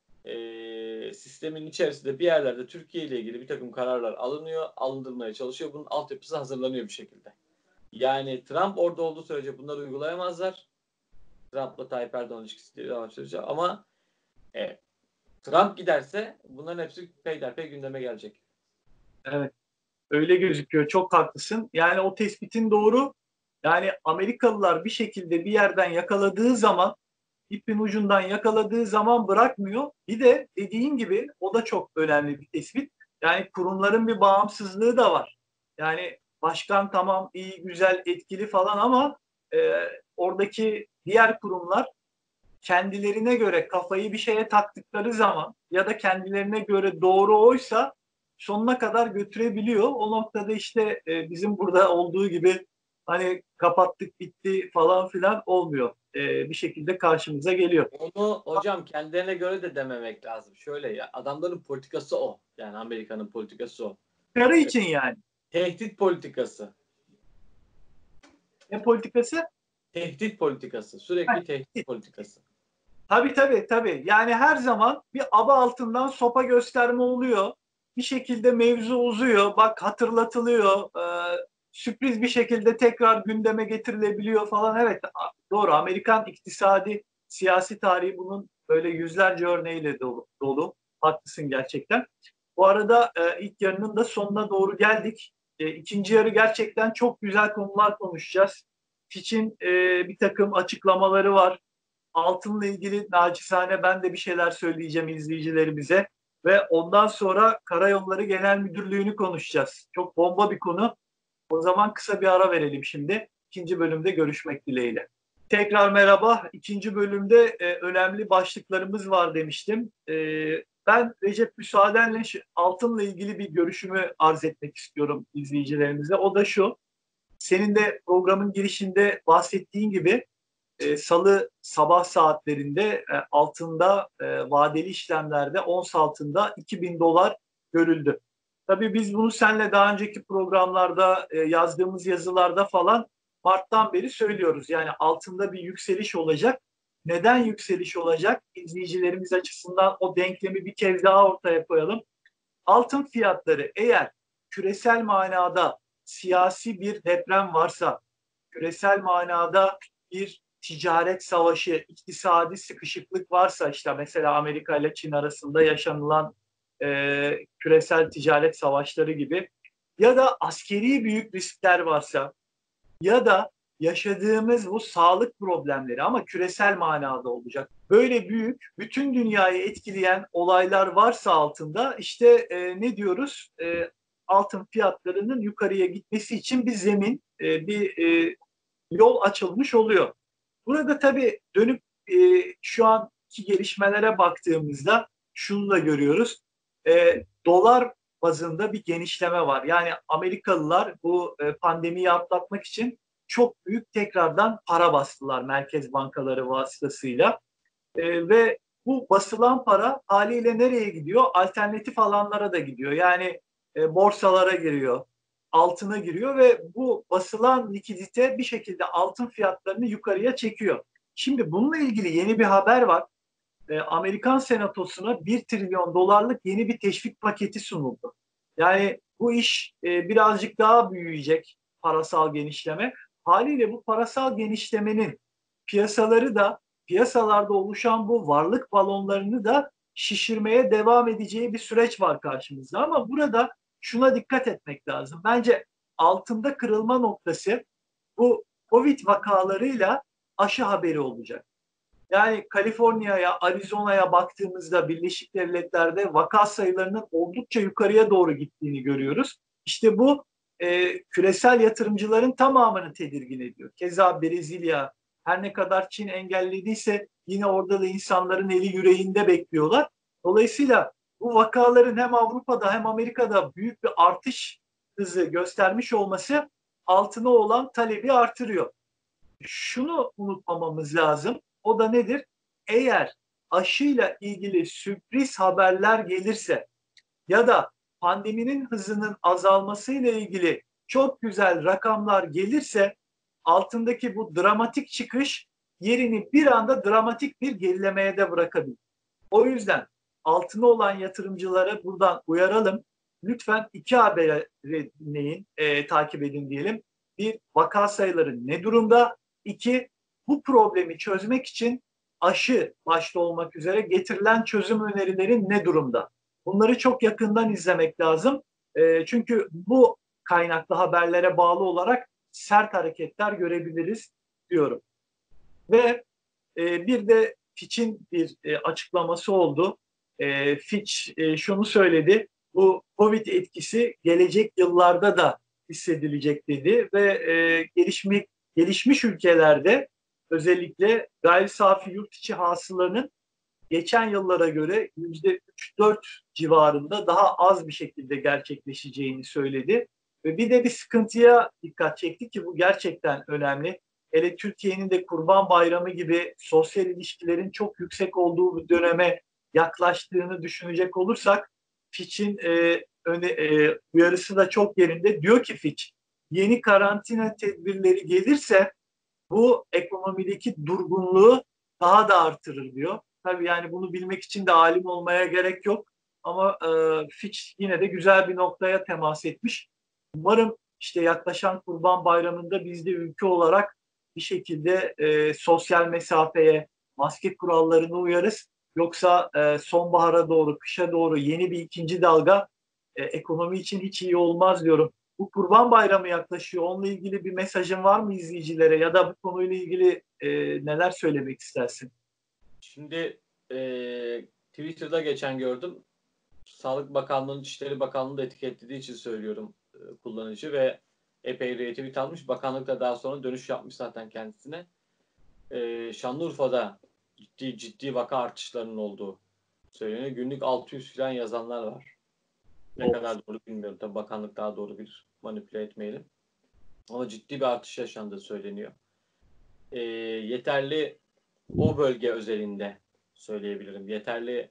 e, sistemin içerisinde bir yerlerde Türkiye ile ilgili bir takım kararlar alınıyor, alındırmaya çalışıyor. Bunun altyapısı hazırlanıyor bir şekilde. Yani Trump orada olduğu sürece bunları uygulayamazlar. Trump'la Tayyip Erdoğan ilişkisi diye devam edecek. Ama e, Trump giderse bunların hepsi peyderpey gündeme gelecek. Evet, öyle gözüküyor. Çok haklısın. Yani o tespitin doğru. Yani Amerikalılar bir şekilde bir yerden yakaladığı zaman, ipin ucundan yakaladığı zaman bırakmıyor. Bir de dediğin gibi o da çok önemli bir tespit. Yani kurumların bir bağımsızlığı da var. Yani başkan tamam iyi, güzel, etkili falan ama e, oradaki diğer kurumlar kendilerine göre kafayı bir şeye taktıkları zaman ya da kendilerine göre doğru oysa sonuna kadar götürebiliyor. O noktada işte e, bizim burada olduğu gibi hani kapattık bitti falan filan olmuyor. E, bir şekilde karşımıza geliyor. Onu hocam kendilerine göre de dememek lazım. Şöyle ya, adamların politikası o. Yani Amerika'nın politikası o. Karı için yani. Tehdit politikası. Ne politikası? Tehdit politikası. Sürekli tehdit politikası. Tabii tabii tabii. Yani her zaman bir aba altından sopa gösterme oluyor. Bir şekilde mevzu uzuyor. Bak hatırlatılıyor. Ee, sürpriz bir şekilde tekrar gündeme getirilebiliyor falan. Evet doğru. Amerikan iktisadi siyasi tarihi bunun böyle yüzlerce örneğiyle dolu. dolu. Haklısın gerçekten. Bu arada e, ilk yarının da sonuna doğru geldik. E, ikinci yarı gerçekten çok güzel konular konuşacağız. Fitch'in e, bir takım açıklamaları var. Altınla ilgili naçizane ben de bir şeyler söyleyeceğim izleyicilerimize ve ondan sonra Karayolları Genel Müdürlüğü'nü konuşacağız. Çok bomba bir konu. O zaman kısa bir ara verelim şimdi. İkinci bölümde görüşmek dileğiyle. Tekrar merhaba. İkinci bölümde e, önemli başlıklarımız var demiştim. E, ben Recep müsaadenle altınla ilgili bir görüşümü arz etmek istiyorum izleyicilerimize. O da şu. Senin de programın girişinde bahsettiğin gibi e, Salı sabah saatlerinde e, altında e, vadeli işlemlerde ons altında iki bin dolar görüldü. Tabii biz bunu seninle daha önceki programlarda e, yazdığımız yazılarda falan Mart'tan beri söylüyoruz. Yani altında bir yükseliş olacak. Neden yükseliş olacak? İzleyicilerimiz açısından o denklemi bir kez daha ortaya koyalım. Altın fiyatları eğer küresel manada siyasi bir deprem varsa, küresel manada bir ticaret savaşı, iktisadi sıkışıklık varsa işte mesela Amerika ile Çin arasında yaşanılan e, küresel ticaret savaşları gibi ya da askeri büyük riskler varsa ya da yaşadığımız bu sağlık problemleri ama küresel manada olacak. Böyle büyük, bütün dünyayı etkileyen olaylar varsa altında işte e, ne diyoruz? E, altın fiyatlarının yukarıya gitmesi için bir zemin, e, bir e, yol açılmış oluyor. Burada tabii dönüp e, şu anki gelişmelere baktığımızda şunu da görüyoruz. E, dolar bazında bir genişleme var. Yani Amerikalılar bu e, pandemiyi atlatmak için çok büyük tekrardan para bastılar merkez bankaları vasıtasıyla. E, ve bu basılan para haliyle nereye gidiyor? Alternatif alanlara da gidiyor. Yani e, borsalara giriyor, altına giriyor ve bu basılan likidite bir şekilde altın fiyatlarını yukarıya çekiyor. Şimdi bununla ilgili yeni bir haber var. E, Amerikan Senatosu'na bir trilyon dolarlık yeni bir teşvik paketi sunuldu. Yani bu iş e, birazcık daha büyüyecek parasal genişleme. Haliyle bu parasal genişlemenin piyasaları da piyasalarda oluşan bu varlık balonlarını da şişirmeye devam edeceği bir süreç var karşımızda. Ama burada şuna dikkat etmek lazım. Bence altında kırılma noktası bu Covid vakalarıyla aşı haberi olacak. Yani Kaliforniya'ya, Arizona'ya baktığımızda Birleşik Devletler'de vaka sayılarının oldukça yukarıya doğru gittiğini görüyoruz. İşte bu e, küresel yatırımcıların tamamını tedirgin ediyor. Keza Brezilya, her ne kadar Çin engellediyse yine orada da insanların eli yüreğinde bekliyorlar. Dolayısıyla bu vakaların hem Avrupa'da hem Amerika'da büyük bir artış hızı göstermiş olması altına olan talebi artırıyor. Şunu unutmamamız lazım. O da nedir? Eğer aşıyla ilgili sürpriz haberler gelirse ya da pandeminin hızının azalmasıyla ilgili çok güzel rakamlar gelirse altındaki bu dramatik çıkış yerini bir anda dramatik bir gerilemeye de bırakabilir. O yüzden altına olan yatırımcılara buradan uyaralım. Lütfen iki haberi dinleyin, e, takip edin diyelim. Bir, vaka sayıları ne durumda? İki, bu problemi çözmek için aşı başta olmak üzere getirilen çözüm önerileri ne durumda? Bunları çok yakından izlemek lazım. E, çünkü bu kaynaklı haberlere bağlı olarak sert hareketler görebiliriz diyorum. Ve e, bir de Fitch'in bir e, açıklaması oldu. E, Fitch e, şunu söyledi. Bu Covid etkisi gelecek yıllarda da hissedilecek dedi ve e, gelişmiş, gelişmiş ülkelerde özellikle gayri safi yurt içi hasılanın geçen yıllara göre yüzde üç dört civarında daha az bir şekilde gerçekleşeceğini söyledi. Ve bir de bir sıkıntıya dikkat çekti ki bu gerçekten önemli. Hele Türkiye'nin de Kurban Bayramı gibi sosyal ilişkilerin çok yüksek olduğu bir döneme yaklaştığını düşünecek olursak Fitch'in e, öne, e, uyarısı da çok yerinde. Diyor ki Fitch, yeni karantina tedbirleri gelirse bu ekonomideki durgunluğu daha da artırır diyor. Tabii yani bunu bilmek için de alim olmaya gerek yok. Ama e, Fitch yine de güzel bir noktaya temas etmiş. Umarım işte yaklaşan Kurban Bayramı'nda biz de ülke olarak bir şekilde e, sosyal mesafeye, maske kurallarını uyarız. Yoksa e, sonbahara doğru, kışa doğru yeni bir ikinci dalga e, ekonomi için hiç iyi olmaz diyorum. Bu Kurban Bayramı yaklaşıyor. Onunla ilgili bir mesajın var mı izleyicilere ya da bu konuyla ilgili e, neler söylemek istersin? Şimdi e, Twitter'da geçen gördüm. Sağlık Bakanlığı'nın, İçişleri Bakanlığı'nı da etiketlediği için söylüyorum e, kullanıcı ve epey retweet almış. Bakanlık da daha sonra dönüş yapmış zaten kendisine. E, Şanlıurfa'da ciddi ciddi vaka artışlarının olduğu söyleniyor. Günlük altı yüz falan yazanlar var. Ne kadar doğru bilmiyorum. Tabii bakanlık daha doğru bir manipüle etmeyelim. Ama ciddi bir artış yaşandığı söyleniyor. E, yeterli o bölge özelinde söyleyebilirim. Yeterli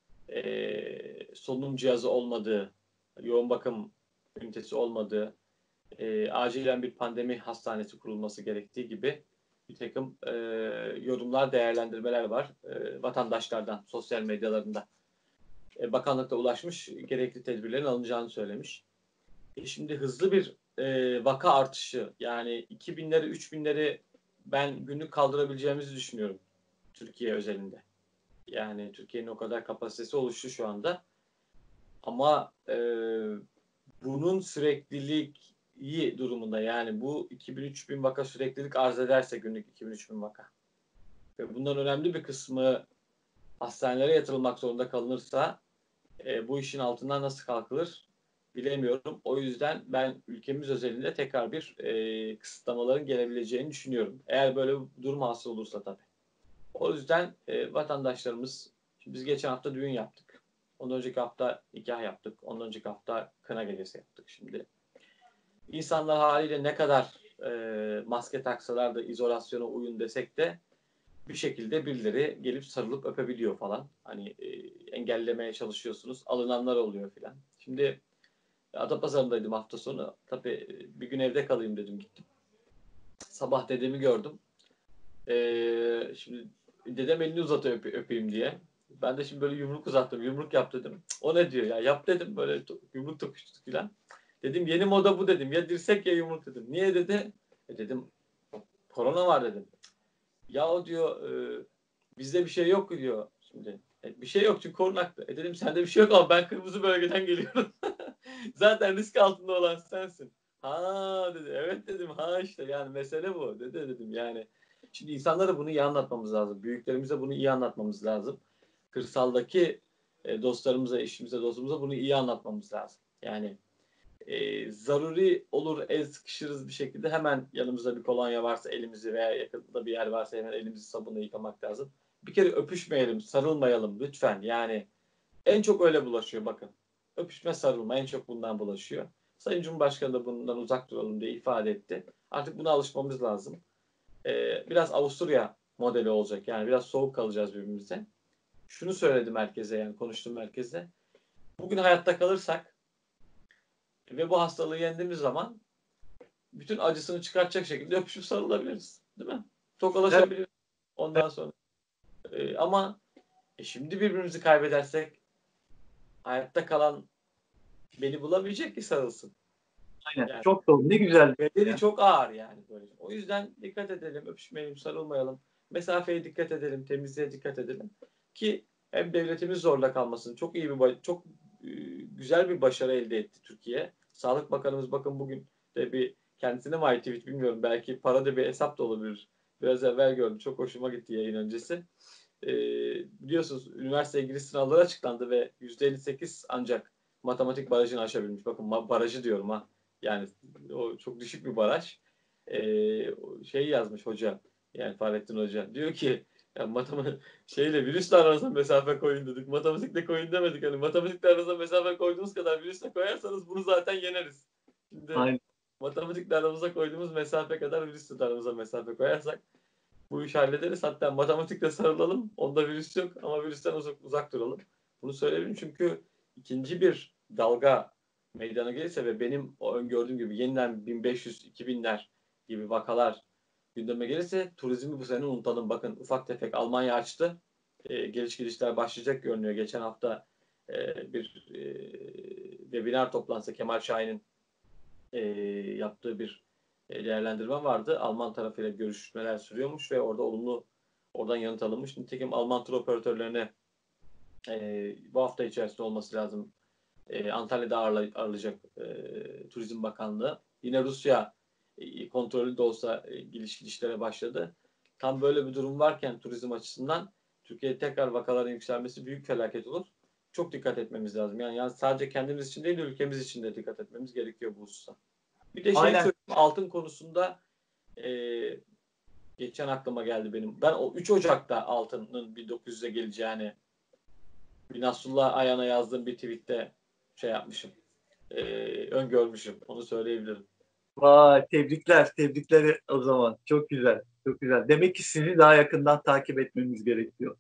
e, solunum cihazı olmadığı, yoğun bakım ünitesi olmadığı, e, acilen bir pandemi hastanesi kurulması gerektiği gibi bir takım e, yorumlar, değerlendirmeler var e, vatandaşlardan, sosyal medyalarında. E, bakanlıkta ulaşmış, gerekli tedbirlerin alınacağını söylemiş. E, şimdi hızlı bir e, vaka artışı, yani iki binleri, üç binleri ben günlük kaldırabileceğimizi düşünüyorum Türkiye özelinde. Yani Türkiye'nin o kadar kapasitesi oluştu şu anda. Ama e, bunun sürekliliği durumunda, yani bu iki bin üç bin vaka süreklilik arz ederse günlük iki bin üç bin vaka ve bundan önemli bir kısmı hastanelere yatırılmak zorunda kalınırsa e, bu işin altından nasıl kalkılır bilemiyorum. O yüzden ben ülkemiz özelinde tekrar bir e, kısıtlamaların gelebileceğini düşünüyorum. Eğer böyle bir durum hasıl olursa tabii. O yüzden e, vatandaşlarımız, biz geçen hafta düğün yaptık. Ondan önceki hafta nikah yaptık. Ondan önceki hafta kına gecesi yaptık şimdi. İnsanlar haliyle ne kadar e, maske taksalar da izolasyona uyun desek de bir şekilde birileri gelip sarılıp öpebiliyor falan. Hani e, engellemeye çalışıyorsunuz. Alınanlar oluyor filan. Şimdi Adapazarı'ndaydım hafta sonu. Tabii bir gün evde kalayım dedim, gittim. Sabah dedemi gördüm. E, şimdi dedem elini uzatıyor öp- öpeyim diye. Ben de şimdi böyle yumruk uzattım. Yumruk yap dedim. O ne diyor ya? Yap dedim. Böyle yumruk tokuştuk filan. Dedim yeni moda bu dedim. Ya dirsek ya yumruk dedim. Niye dedi? E dedim korona var dedim. Ya o diyor e, bizde bir şey yok diyor şimdi. E, bir şey yok çünkü korunaktı. E dedim sende bir şey yok ama ben kırmızı bölgeden geliyorum. Zaten risk altında olan sensin. Ha dedi. Evet dedim. Ha işte yani mesele bu. Dedi dedim yani. Şimdi insanlara bunu iyi anlatmamız lazım. Büyüklerimize bunu iyi anlatmamız lazım. Kırsaldaki e, dostlarımıza, eşimize, dostumuza bunu iyi anlatmamız lazım. Yani e, zaruri olur, el sıkışırız bir şekilde hemen yanımızda bir kolonya varsa elimizi veya yakında bir yer varsa hemen elimizi sabunla yıkamak lazım. Bir kere öpüşmeyelim, sarılmayalım lütfen. Yani en çok öyle bulaşıyor bakın. Öpüşme, sarılma en çok bundan bulaşıyor. Sayın Cumhurbaşkanı da bundan uzak duralım diye ifade etti. Artık buna alışmamız lazım. Ee, biraz Avusturya modeli olacak. Yani biraz soğuk kalacağız birbirimize. Şunu söyledim herkese, yani konuştum herkese. Bugün hayatta kalırsak ve bu hastalığı yendiğimiz zaman bütün acısını çıkartacak şekilde öpüşüp sarılabiliriz. Değil mi? Evet. Tokalaşabiliriz ondan sonra. Ee, ama e, şimdi birbirimizi kaybedersek hayatta kalan beni bulamayacak ki sarılsın. Aynen. Yani Çok doğru. Ne güzel. bedeli Ya. çok ağır yani böyle. O yüzden dikkat edelim, öpüşmeyelim, sarılmayalım. Mesafeye dikkat edelim, temizliğe dikkat edelim ki hem devletimiz zorda kalmasın. Çok iyi bir çok e, güzel bir başarı elde etti Türkiye. Sağlık Bakanımız bakın bugün de bir kendisine mi ait tweet bilmiyorum. Belki parada bir hesap da olabilir. Biraz evvel gördüm. Çok hoşuma gitti yayın öncesi. Ee, biliyorsunuz üniversite giriş sınavları açıklandı ve yüzde elli sekiz ancak matematik barajını aşabilmiş. Bakın barajı diyorum ha. Yani o çok düşük bir baraj. Ee, şey yazmış hoca. Yani Fahrettin Hoca. Diyor ki ya matematik şeyle virüsle aranıza mesafe koyun dedik. Matematikle koyun demedik. Hani matematikle aranıza mesafe koyduğunuz kadar virüsle koyarsanız bunu zaten yeneriz. Şimdi Aynen. matematikle aramıza koyduğumuz mesafe kadar virüsle de aramıza mesafe koyarsak bu işi hallederiz. Hatta matematikle sarılalım. Onda virüs yok ama virüsten uzak, uzak duralım. Bunu söyleyebilirim çünkü ikinci bir dalga meydana gelirse ve benim o öngördüğüm gibi yeniden bin beş yüz iki binler gibi vakalar gündeme gelirse turizmi bu sene unutalım. Bakın ufak tefek Almanya açtı. E, geliş gidişler başlayacak görünüyor. Geçen hafta e, bir e, webinar toplantısı Kemal Şahin'in e, yaptığı bir e, değerlendirme vardı. Alman tarafıyla görüşmeler sürüyormuş ve orada olumlu oradan yanıt alınmış. Nitekim Alman tur operatörlerine e, bu hafta içerisinde olması lazım. E, Antalya'da ağırla, ağırlayacak e, Turizm Bakanlığı. Yine Rusya e, kontrollü de olsa e, giriş gidişlere başladı. Tam böyle bir durum varken turizm açısından Türkiye'de tekrar vakaların yükselmesi büyük felaket olur. Çok dikkat etmemiz lazım. Yani, yani sadece kendimiz için değil de ülkemiz için de dikkat etmemiz gerekiyor bu hususta. Bir de şey Aynen. söyleyeyim, altın konusunda e, geçen aklıma geldi benim. Ben o üç Ocak'ta altının bin dokuz yüze geleceğini bir Nasrullah Ayhan'a yazdığım bir tweette şey yapmışım. E, öngörmüşüm. Onu söyleyebilirim. Vay, tebrikler. Tebrikler o zaman. Çok güzel. Çok güzel. Demek ki sizi daha yakından takip etmemiz gerekiyor.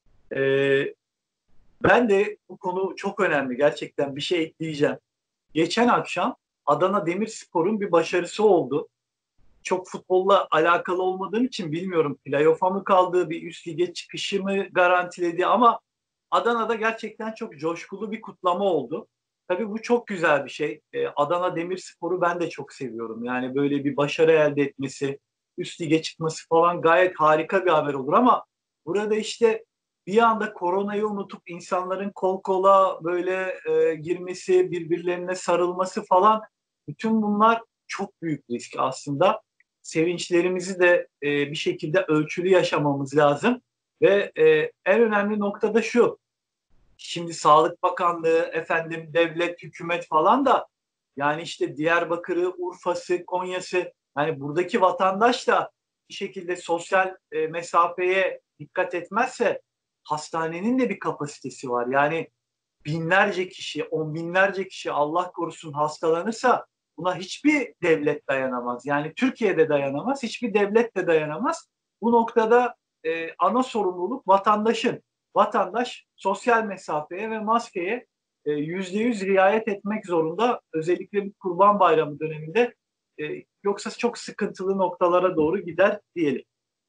Ee, ben de bu konu çok önemli. Gerçekten bir şey ekleyeceğim. Geçen akşam Adana Demirspor'un bir başarısı oldu. Çok futbolla alakalı olmadığım için bilmiyorum. Playoff'a mı kaldı, bir üst lige çıkışı mı garantiledi ama Adana'da gerçekten çok coşkulu bir kutlama oldu. Tabii bu çok güzel bir şey. Ee, Adana Demirspor'u ben de çok seviyorum. Yani böyle bir başarı elde etmesi, üst lige çıkması falan gayet harika bir haber olur ama burada işte bir anda koronayı unutup insanların kol kola böyle e, girmesi, birbirlerine sarılması falan bütün bunlar çok büyük risk aslında. Sevinçlerimizi de e, bir şekilde ölçülü yaşamamız lazım. Ve e, en önemli nokta da şu. Şimdi Sağlık Bakanlığı, efendim devlet, hükümet falan da yani işte Diyarbakır'ı, Urfa'sı, Konya'sı yani buradaki vatandaş da bir şekilde sosyal e, mesafeye dikkat etmezse hastanenin de bir kapasitesi var. Yani binlerce kişi, on binlerce kişi Allah korusun hastalanırsa buna hiçbir devlet dayanamaz. Yani Türkiye'de dayanamaz, hiçbir devlet de dayanamaz. Bu noktada e, ana sorumluluk vatandaşın. Vatandaş sosyal mesafeye ve maskeye e, yüzde yüz riayet etmek zorunda. Özellikle bir Kurban Bayramı döneminde e, yoksa çok sıkıntılı noktalara doğru gider diyelim.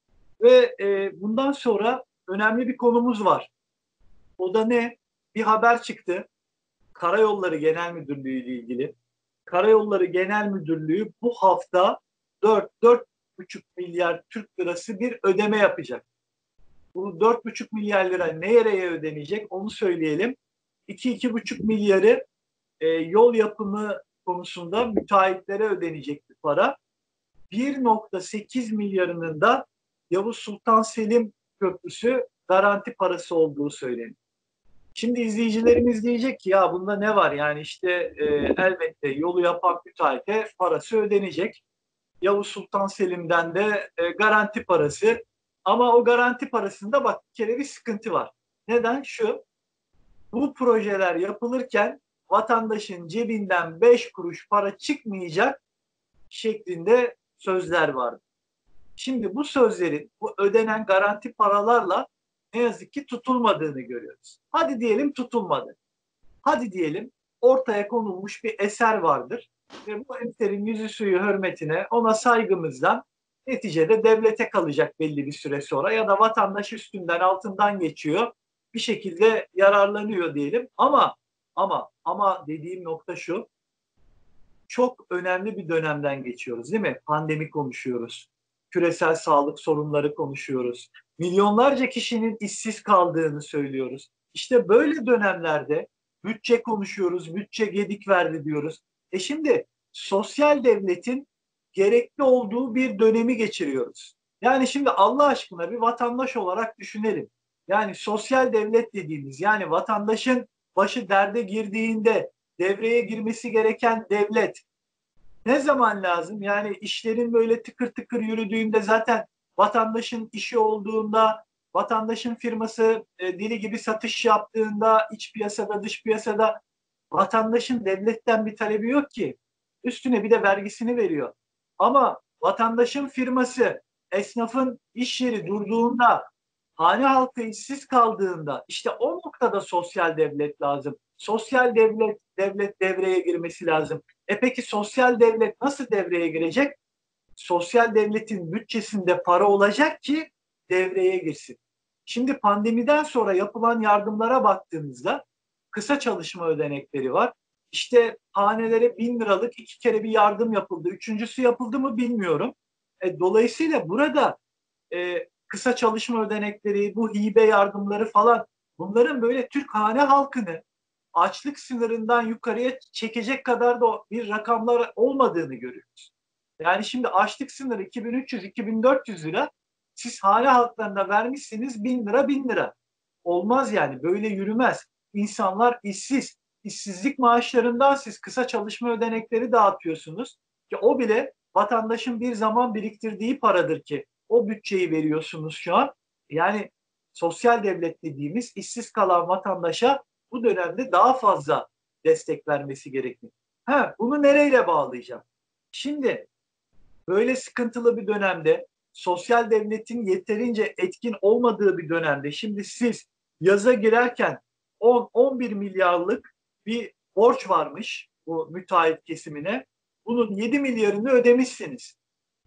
Ve e, bundan sonra önemli bir konumuz var. O da ne? Bir haber çıktı. Karayolları Genel Müdürlüğü ile ilgili. Karayolları Genel Müdürlüğü bu hafta dört dört buçuk milyar Türk lirası bir ödeme yapacak. Bu dört buçuk milyar lira nereye ödenecek onu söyleyelim. iki iki buçuk milyarı e, yol yapımı konusunda müteahhitlere ödenecek bir para. bir nokta sekiz milyarının da Yavuz Sultan Selim Köprüsü garanti parası olduğu söyleniyor. Şimdi izleyicilerimiz diyecek ki ya bunda ne var? Yani işte e, elbette yolu yapan müteahhite parası ödenecek. Yavuz Sultan Selim'den de e, garanti parası. Ama o garanti parasında bak bir kere bir sıkıntı var. Neden? Şu, bu projeler yapılırken vatandaşın cebinden beş kuruş para çıkmayacak şeklinde sözler var. Şimdi bu sözlerin, bu ödenen garanti paralarla ne yazık ki tutulmadığını görüyoruz. Hadi diyelim tutulmadı. Hadi diyelim ortaya konulmuş bir eser vardır ve bu eserin yüzü suyu hürmetine ona saygımızdan neticede devlete kalacak belli bir süre sonra ya da vatandaş üstünden altından geçiyor bir şekilde yararlanıyor diyelim ama ama ama dediğim nokta şu, çok önemli bir dönemden geçiyoruz, değil mi? Pandemi konuşuyoruz. Küresel sağlık sorunları konuşuyoruz. Milyonlarca kişinin işsiz kaldığını söylüyoruz. İşte böyle dönemlerde bütçe konuşuyoruz, bütçe gedik verdi diyoruz. E şimdi sosyal devletin gerekli olduğu bir dönemi geçiriyoruz. Yani şimdi Allah aşkına bir vatandaş olarak düşünelim. Yani sosyal devlet dediğimiz, yani vatandaşın başı derde girdiğinde devreye girmesi gereken devlet ne zaman lazım? Yani işlerin böyle tıkır tıkır yürüdüğünde, zaten vatandaşın işi olduğunda, vatandaşın firması e, deli gibi satış yaptığında, iç piyasada dış piyasada vatandaşın devletten bir talebi yok ki. Üstüne bir de vergisini veriyor. Ama vatandaşın firması, esnafın iş yeri durduğunda, hane halkı işsiz kaldığında, işte o noktada sosyal devlet lazım. Sosyal devlet devlet devreye girmesi lazım. E peki sosyal devlet nasıl devreye girecek? Sosyal devletin bütçesinde para olacak ki devreye girsin. Şimdi pandemiden sonra yapılan yardımlara baktığımızda kısa çalışma ödenekleri var. İşte hanelere bin liralık iki kere bir yardım yapıldı. Üçüncüsü yapıldı mı bilmiyorum. E, dolayısıyla burada e, kısa çalışma ödenekleri, bu hibe yardımları falan, bunların böyle Türk hane halkını açlık sınırından yukarıya çekecek kadar da bir rakamlar olmadığını görüyoruz. Yani şimdi açlık sınırı iki bin üç yüz iki bin dört yüz lira, siz hane halklarına vermişsiniz bin lira bin lira. Olmaz yani, böyle yürümez. İnsanlar işsiz. İşsizlik maaşlarından siz kısa çalışma ödenekleri dağıtıyorsunuz ki o bile vatandaşın bir zaman biriktirdiği paradır ki o bütçeyi veriyorsunuz şu an. Yani sosyal devlet dediğimiz işsiz kalan vatandaşa bu dönemde daha fazla destek vermesi gerekir. Ha, bunu nereyle bağlayacağım? Şimdi böyle sıkıntılı bir dönemde, sosyal devletin yeterince etkin olmadığı bir dönemde, şimdi siz yaza girerken on on bir milyarlık bir borç varmış bu müteahhit kesimine. Bunun yedi milyarını ödemişsiniz.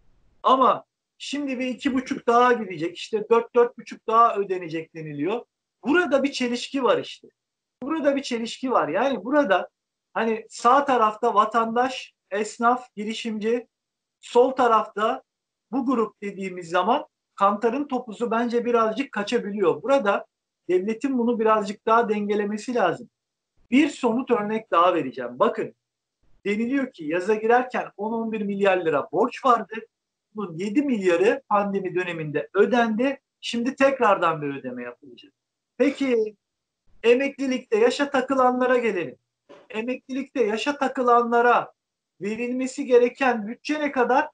Ama şimdi bir iki buçuk daha gidecek, işte dört dört buçuk daha ödenecek deniliyor. Burada bir çelişki var işte. Burada bir çelişki var. Yani burada hani sağ tarafta vatandaş, esnaf, girişimci, sol tarafta bu grup dediğimiz zaman kantarın topuzu bence birazcık kaçabiliyor. Burada devletin bunu birazcık daha dengelemesi lazım. Bir somut örnek daha vereceğim. Bakın, deniliyor ki yaza girerken on on bir milyar lira borç vardı. Bunun yedi milyarı pandemi döneminde ödendi. Şimdi tekrardan bir ödeme yapılacak. Peki emeklilikte yaşa takılanlara gelelim. Emeklilikte yaşa takılanlara verilmesi gereken bütçe ne kadar?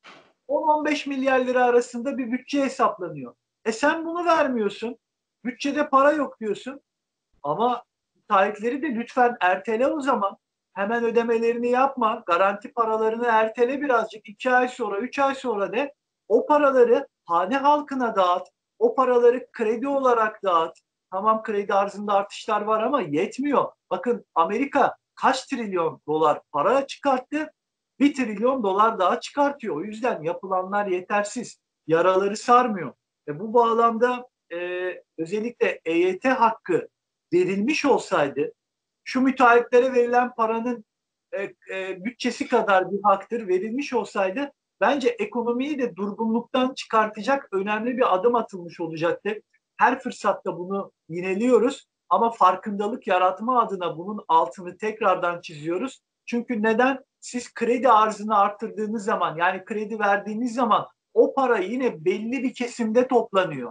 on on beş milyar lira arasında bir bütçe hesaplanıyor. E sen bunu vermiyorsun. Bütçede para yok diyorsun. Ama taahhütleri de lütfen ertele o zaman. Hemen ödemelerini yapma. Garanti paralarını ertele birazcık. iki ay sonra, üç ay sonra de. O paraları hane halkına dağıt. O paraları kredi olarak dağıt. Tamam, kredi arzında artışlar var ama yetmiyor. Bakın, Amerika kaç trilyon dolar para çıkarttı? Bir trilyon dolar daha çıkartıyor. O yüzden yapılanlar yetersiz. Yaraları sarmıyor. E bu bağlamda e, özellikle E Y T hakkı verilmiş olsaydı, şu müteahhitlere verilen paranın e, e, bütçesi kadar bir haktır verilmiş olsaydı, bence ekonomiyi de durgunluktan çıkartacak önemli bir adım atılmış olacaktı. Her fırsatta bunu yineliyoruz ama farkındalık yaratma adına bunun altını tekrardan çiziyoruz. Çünkü neden? Siz kredi arzını arttırdığınız zaman, yani kredi verdiğiniz zaman, o para yine belli bir kesimde toplanıyor.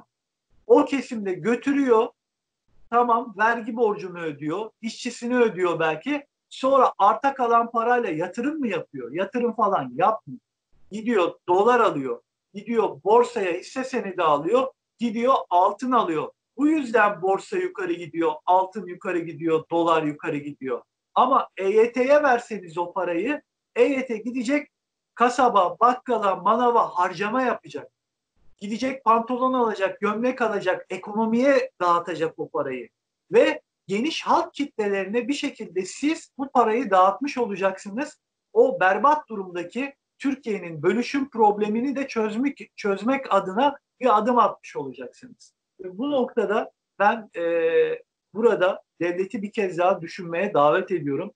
O kesimde götürüyor. Tamam, vergi borcunu ödüyor, işçisini ödüyor belki. Sonra arta kalan parayla yatırım mı yapıyor? Yatırım falan yapmıyor. Gidiyor dolar alıyor. Gidiyor borsaya hisse senedi alıyor. Gidiyor altın alıyor. Bu yüzden borsa yukarı gidiyor, altın yukarı gidiyor, dolar yukarı gidiyor. Ama E Y T'ye verseniz o parayı, E Y T gidecek kasaba, bakkala, manava harcama yapacak. Gidecek pantolon alacak, gömlek alacak, ekonomiye dağıtacak o parayı. Ve geniş halk kitlelerine bir şekilde siz bu parayı dağıtmış olacaksınız. O berbat durumdaki Türkiye'nin bölüşüm problemini de çözmek, çözmek adına bir adım atmış olacaksınız. Ve bu noktada ben e, burada devleti bir kez daha düşünmeye davet ediyorum.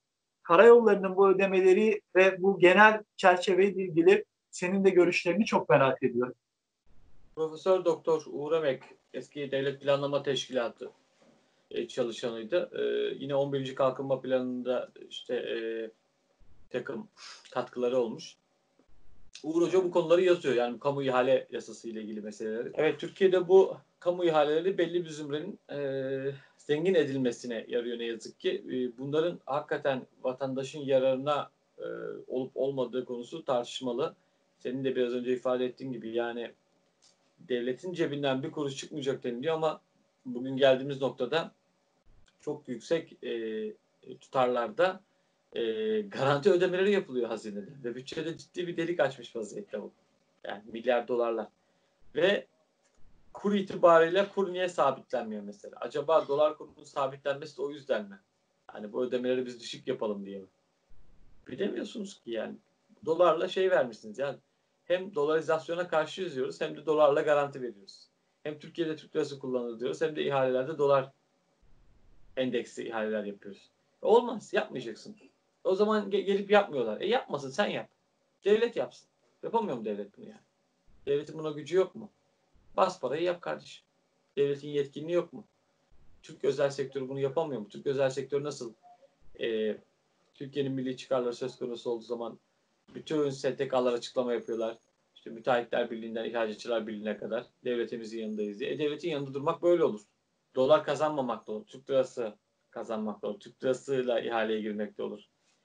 karayollarının bu ödemeleri ve bu genel çerçeveyle ilgili senin de görüşlerini çok merak ediyorum. Profesör Doktor Uğur Emek, eski Devlet Planlama Teşkilatı çalışanıydı. Ee, yine on birinci Kalkınma Planı'nda işte e, takım katkıları olmuş. Uğur Hoca bu konuları yazıyor. Yani kamu ihale yasası ile ilgili meseleleri. Evet, Türkiye'de bu kamu ihaleleri belli bir zümrenin e, zengin edilmesine yarıyor ne yazık ki. E, bunların hakikaten vatandaşın yararına e, olup olmadığı konusu tartışmalı. Senin de biraz önce ifade ettiğin gibi yani devletin cebinden bir kuruş çıkmayacak deniliyor ama bugün geldiğimiz noktada çok yüksek e, tutarlarda e, garanti ödemeleri yapılıyor hazinede. Ve bütçede ciddi bir delik açmış vaziyette bu. Yani milyar dolarlar. Ve kur itibariyle kur niye sabitlenmiyor mesela? Acaba dolar kurunun sabitlenmesi de o yüzden mi? Hani bu ödemeleri biz düşük yapalım diye mi? Bilemiyorsunuz ki yani. Dolarla şey vermişsiniz yani. Hem dolarizasyona karşı yüzüyoruz hem de dolarla garanti veriyoruz. Hem Türkiye'de Türk lirası kullanılır diyoruz hem de ihalelerde dolar endeksi ihaleler yapıyoruz. Olmaz. Yapmayacaksın. O zaman ge- gelip yapmıyorlar. E yapmasın, sen yap. Devlet yapsın. Yapamıyor mu devlet bunu yani? Devletin buna gücü yok mu? Bas parayı yap kardeşim. Devletin yetkinliği yok mu? Türk özel sektörü bunu yapamıyor mu? Türk özel sektörü nasıl e, Türkiye'nin milli çıkarları söz konusu olduğu zaman bütün S T K'lar açıklama yapıyorlar. İşte Müteahhitler Birliği'nden İhracatçılar Birliği'ne kadar devletimizin yanındayız diye. E, devletin yanında durmak böyle olur. Dolar kazanmamakta olur. Türk lirası kazanmakta olur. Türk lirasıyla ihaleye girmekte olur.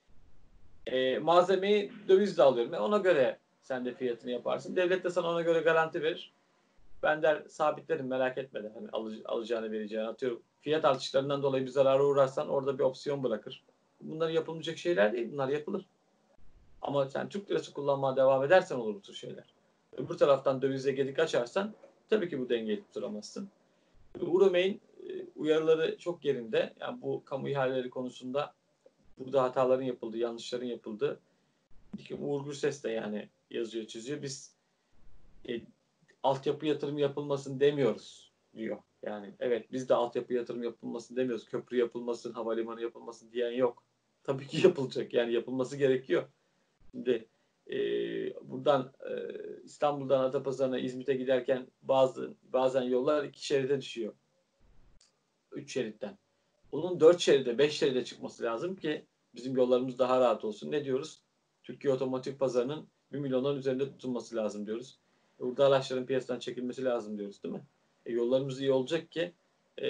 E, malzemeyi dövizle alıyorum. E, ona göre sen de fiyatını yaparsın. Devlet de sana ona göre garanti verir. Ben der sabitlerim merak etme de. Hani alıc- alacağını vereceğini atıyorum. Fiyat artışlarından dolayı bir zarara uğrarsan orada bir opsiyon bırakır. Bunlar yapılmayacak şeyler değil. Bunlar yapılır. Ama sen Türk lirası kullanmaya devam edersen olur bu tür şeyler. Öbür taraftan dövize gedik açarsan tabii ki bu dengeyi tutturamazsın. Uğur Ömey'in e, uyarıları çok yerinde. Yani bu kamu ihaleleri konusunda burada hataların yapıldığı, yanlışların yapıldığı. Uğur Gürses de yani yazıyor, çiziyor. Biz e, altyapı yatırım yapılmasın demiyoruz diyor. Yani evet biz de altyapı yatırım yapılmasın demiyoruz. Köprü yapılmasın, havalimanı yapılmasın diyen yok. Tabii ki yapılacak. Yani yapılması gerekiyor. Şimdi e, buradan e, İstanbul'dan Adapazarı'na İzmit'e giderken bazı bazen yollar iki şeride düşüyor. Üç şeritten. Bunun dört şeride, beş şeride çıkması lazım ki bizim yollarımız daha rahat olsun. Ne diyoruz? Türkiye otomotiv pazarının bir milyonların üzerinde tutulması lazım diyoruz. Burada araçların piyasadan çekilmesi lazım diyoruz değil mi? E, yollarımız iyi olacak ki e,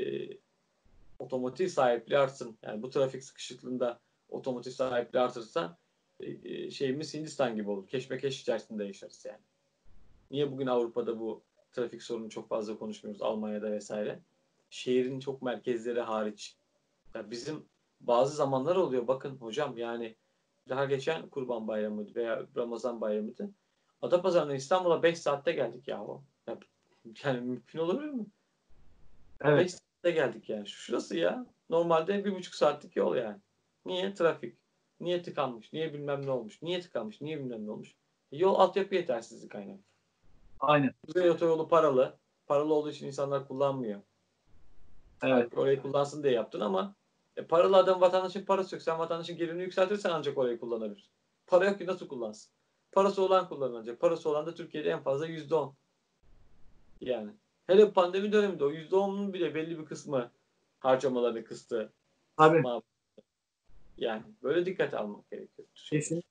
otomotiv sahipliği artsın. Yani bu trafik sıkışıklığında otomotiv sahipliği artırsa e, şeyimiz Hindistan gibi olur. Keşmekeş içerisinde yaşarız yani. Niye bugün Avrupa'da bu trafik sorunu çok fazla konuşmuyoruz Almanya'da vesaire? Şehrin çok merkezleri hariç. Ya bizim bazı zamanlar oluyor bakın hocam yani daha geçen Kurban Bayramı'ydı veya Ramazan Bayramı'ydı. Adapazarı'ndan İstanbul'a beş saatte geldik ya o. Ya, yani mümkün olabilir mi? Evet. beş saatte geldik yani. Şurası ya. Normalde bir buçuk saatlik yol yani. Niye? Trafik. Niye tıkanmış? Niye bilmem ne olmuş? Niye tıkanmış? Niye bilmem ne olmuş? E, yol altyapı yetersizliği kaynağı. Aynen. Kuzey otoyolu paralı. Paralı olduğu için insanlar kullanmıyor. Evet. Halbuki orayı kullansın diye yaptın ama e, paralı adam vatandaşın parası yok. Sen vatandaşın gelirini yükseltirsen ancak orayı kullanabilir. Para yok ki nasıl kullansın? Parası olan kullanacak. Parası olan da Türkiye'de en fazla yüzde on. Yani. Hele pandemi döneminde o yüzde onun bile belli bir kısmı harcamalarını kıstı. Tabii. Yani böyle dikkat almak gerekiyor. Kesin.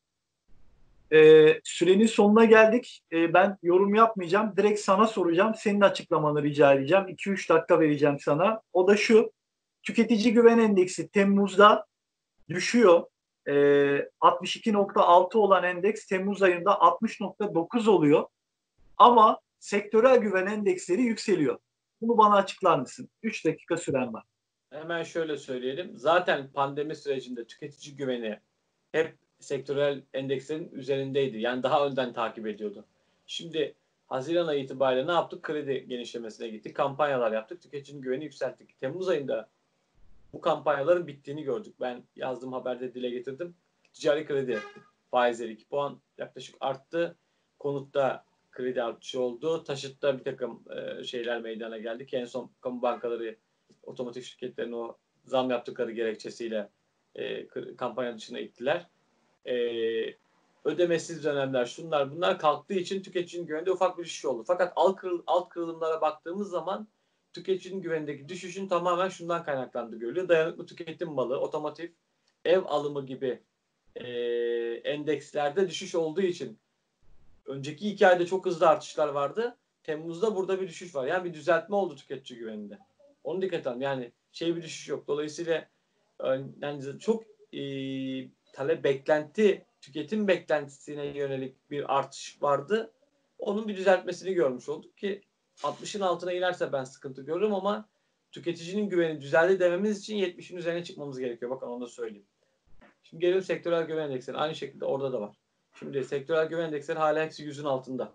Ee, sürenin sonuna geldik. Ee, ben yorum yapmayacağım. Direkt sana soracağım. Senin açıklamanı rica edeceğim. iki üç dakika vereceğim sana. O da şu. Tüketici güven endeksi Temmuz'da düşüyor. Ee, altmış iki nokta altı olan endeks Temmuz ayında altmış nokta dokuz oluyor. Ama sektörel güven endeksleri yükseliyor. Bunu bana açıklar mısın? üç dakika süren var. Hemen şöyle söyleyelim. Zaten pandemi sürecinde tüketici güveni hep sektörel endekslerin üzerindeydi. Yani daha önden takip ediyordu. Şimdi Haziran ayı itibariyle ne yaptık? Kredi genişlemesine gittik. Kampanyalar yaptık. Tüketicinin güveni yükselttik. Temmuz ayında bu kampanyaların bittiğini gördük. Ben yazdığım haberde dile getirdim. Ticari kredi faizleri iki puan yaklaşık arttı. Konutta kredi artışı oldu. Taşıtta bir takım e, şeyler meydana geldi ki en son kamu bankaları otomotiv şirketlerinin o zam yaptıkları gerekçesiyle e, kampanya dışına ittiler. E, ödemesiz dönemler, şunlar bunlar kalktığı için tüketicinin güveninde ufak bir düşüş oldu. Fakat alt, kırıl, alt kırılımlara baktığımız zaman tüketicinin güvenindeki düşüşün tamamen şundan kaynaklandığı görülüyor. Dayanıklı tüketim malı, otomotiv, ev alımı gibi e, endekslerde düşüş olduğu için önceki iki ayda çok hızlı artışlar vardı. Temmuz'da burada bir düşüş var. Yani bir düzeltme oldu tüketici güveninde. Onu dikkat edelim. Yani şey bir düşüş yok. Dolayısıyla yani çok e, talep beklenti, tüketim beklentisine yönelik bir artış vardı. Onun bir düzeltmesini görmüş olduk ki altmışın altına inerse ben sıkıntı görürüm ama tüketicinin güveni düzeldi dememiz için yetmişin üzerine çıkmamız gerekiyor. Bakın onu da söyleyeyim. Şimdi gelelim sektörel güven endeksleri. Aynı şekilde orada da var. Şimdi sektörel güven endeksleri hala hepsi yüzün altında.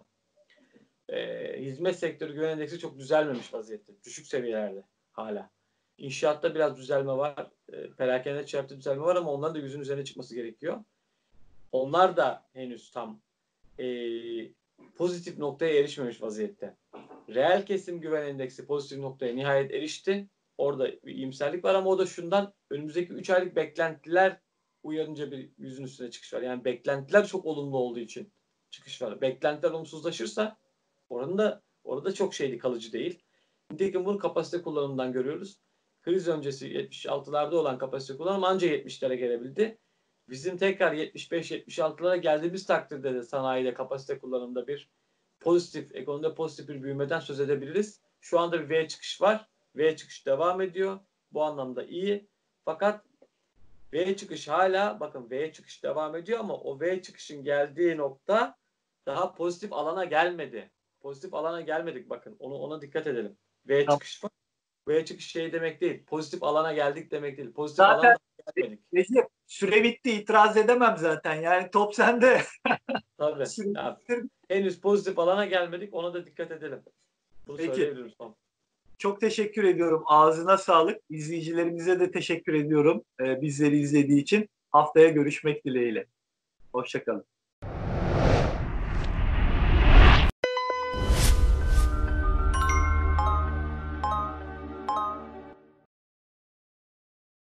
Ee, hizmet sektörü güven endeksi çok düzelmemiş vaziyette. Düşük seviyelerde hala. İnşaatta biraz düzelme var. E, perakende çarptı düzelme var ama onların da yüzün üzerine çıkması gerekiyor. Onlar da henüz tam e, pozitif noktaya erişmemiş vaziyette. Reel kesim güven endeksi pozitif noktaya nihayet erişti. Orada bir iyimserlik var ama o da şundan önümüzdeki üç aylık beklentiler uyarınca bir yüzün üstüne çıkış var. Yani beklentiler çok olumlu olduğu için çıkış var. Beklentiler olumsuzlaşırsa orada orada çok şeyli kalıcı değil. Nitekim bunu kapasite kullanımından görüyoruz. Kriz öncesi yetmiş altılarda olan kapasite kullanımı ancak yetmişlere gelebildi. Bizim tekrar yetmiş beş yetmiş altılara geldiğimiz takdirde de sanayide kapasite kullanımında bir pozitif, ekonomide pozitif bir büyümeden söz edebiliriz. Şu anda bir V çıkış var. V çıkış devam ediyor. Bu anlamda iyi. Fakat V çıkış hala, bakın V çıkış devam ediyor ama o V çıkışın geldiği nokta daha pozitif alana gelmedi. Pozitif alana gelmedik bakın. Onu ona dikkat edelim. V Tamam. çıkış var. V çıkış şey demek değil. Pozitif alana geldik demek değil. Pozitif Zaten alana gelmedik. Recep, süre bitti, itiraz edemem zaten. Yani top sende. Tabii. Süre Ya, bitti. henüz pozitif alana gelmedik. Ona da dikkat edelim. Bunu Peki. söyleyebilirim son. Çok teşekkür ediyorum. Ağzına sağlık. İzleyicilerimize de teşekkür ediyorum. Ee, bizleri izlediği için. Haftaya görüşmek dileğiyle. Hoşça kalın.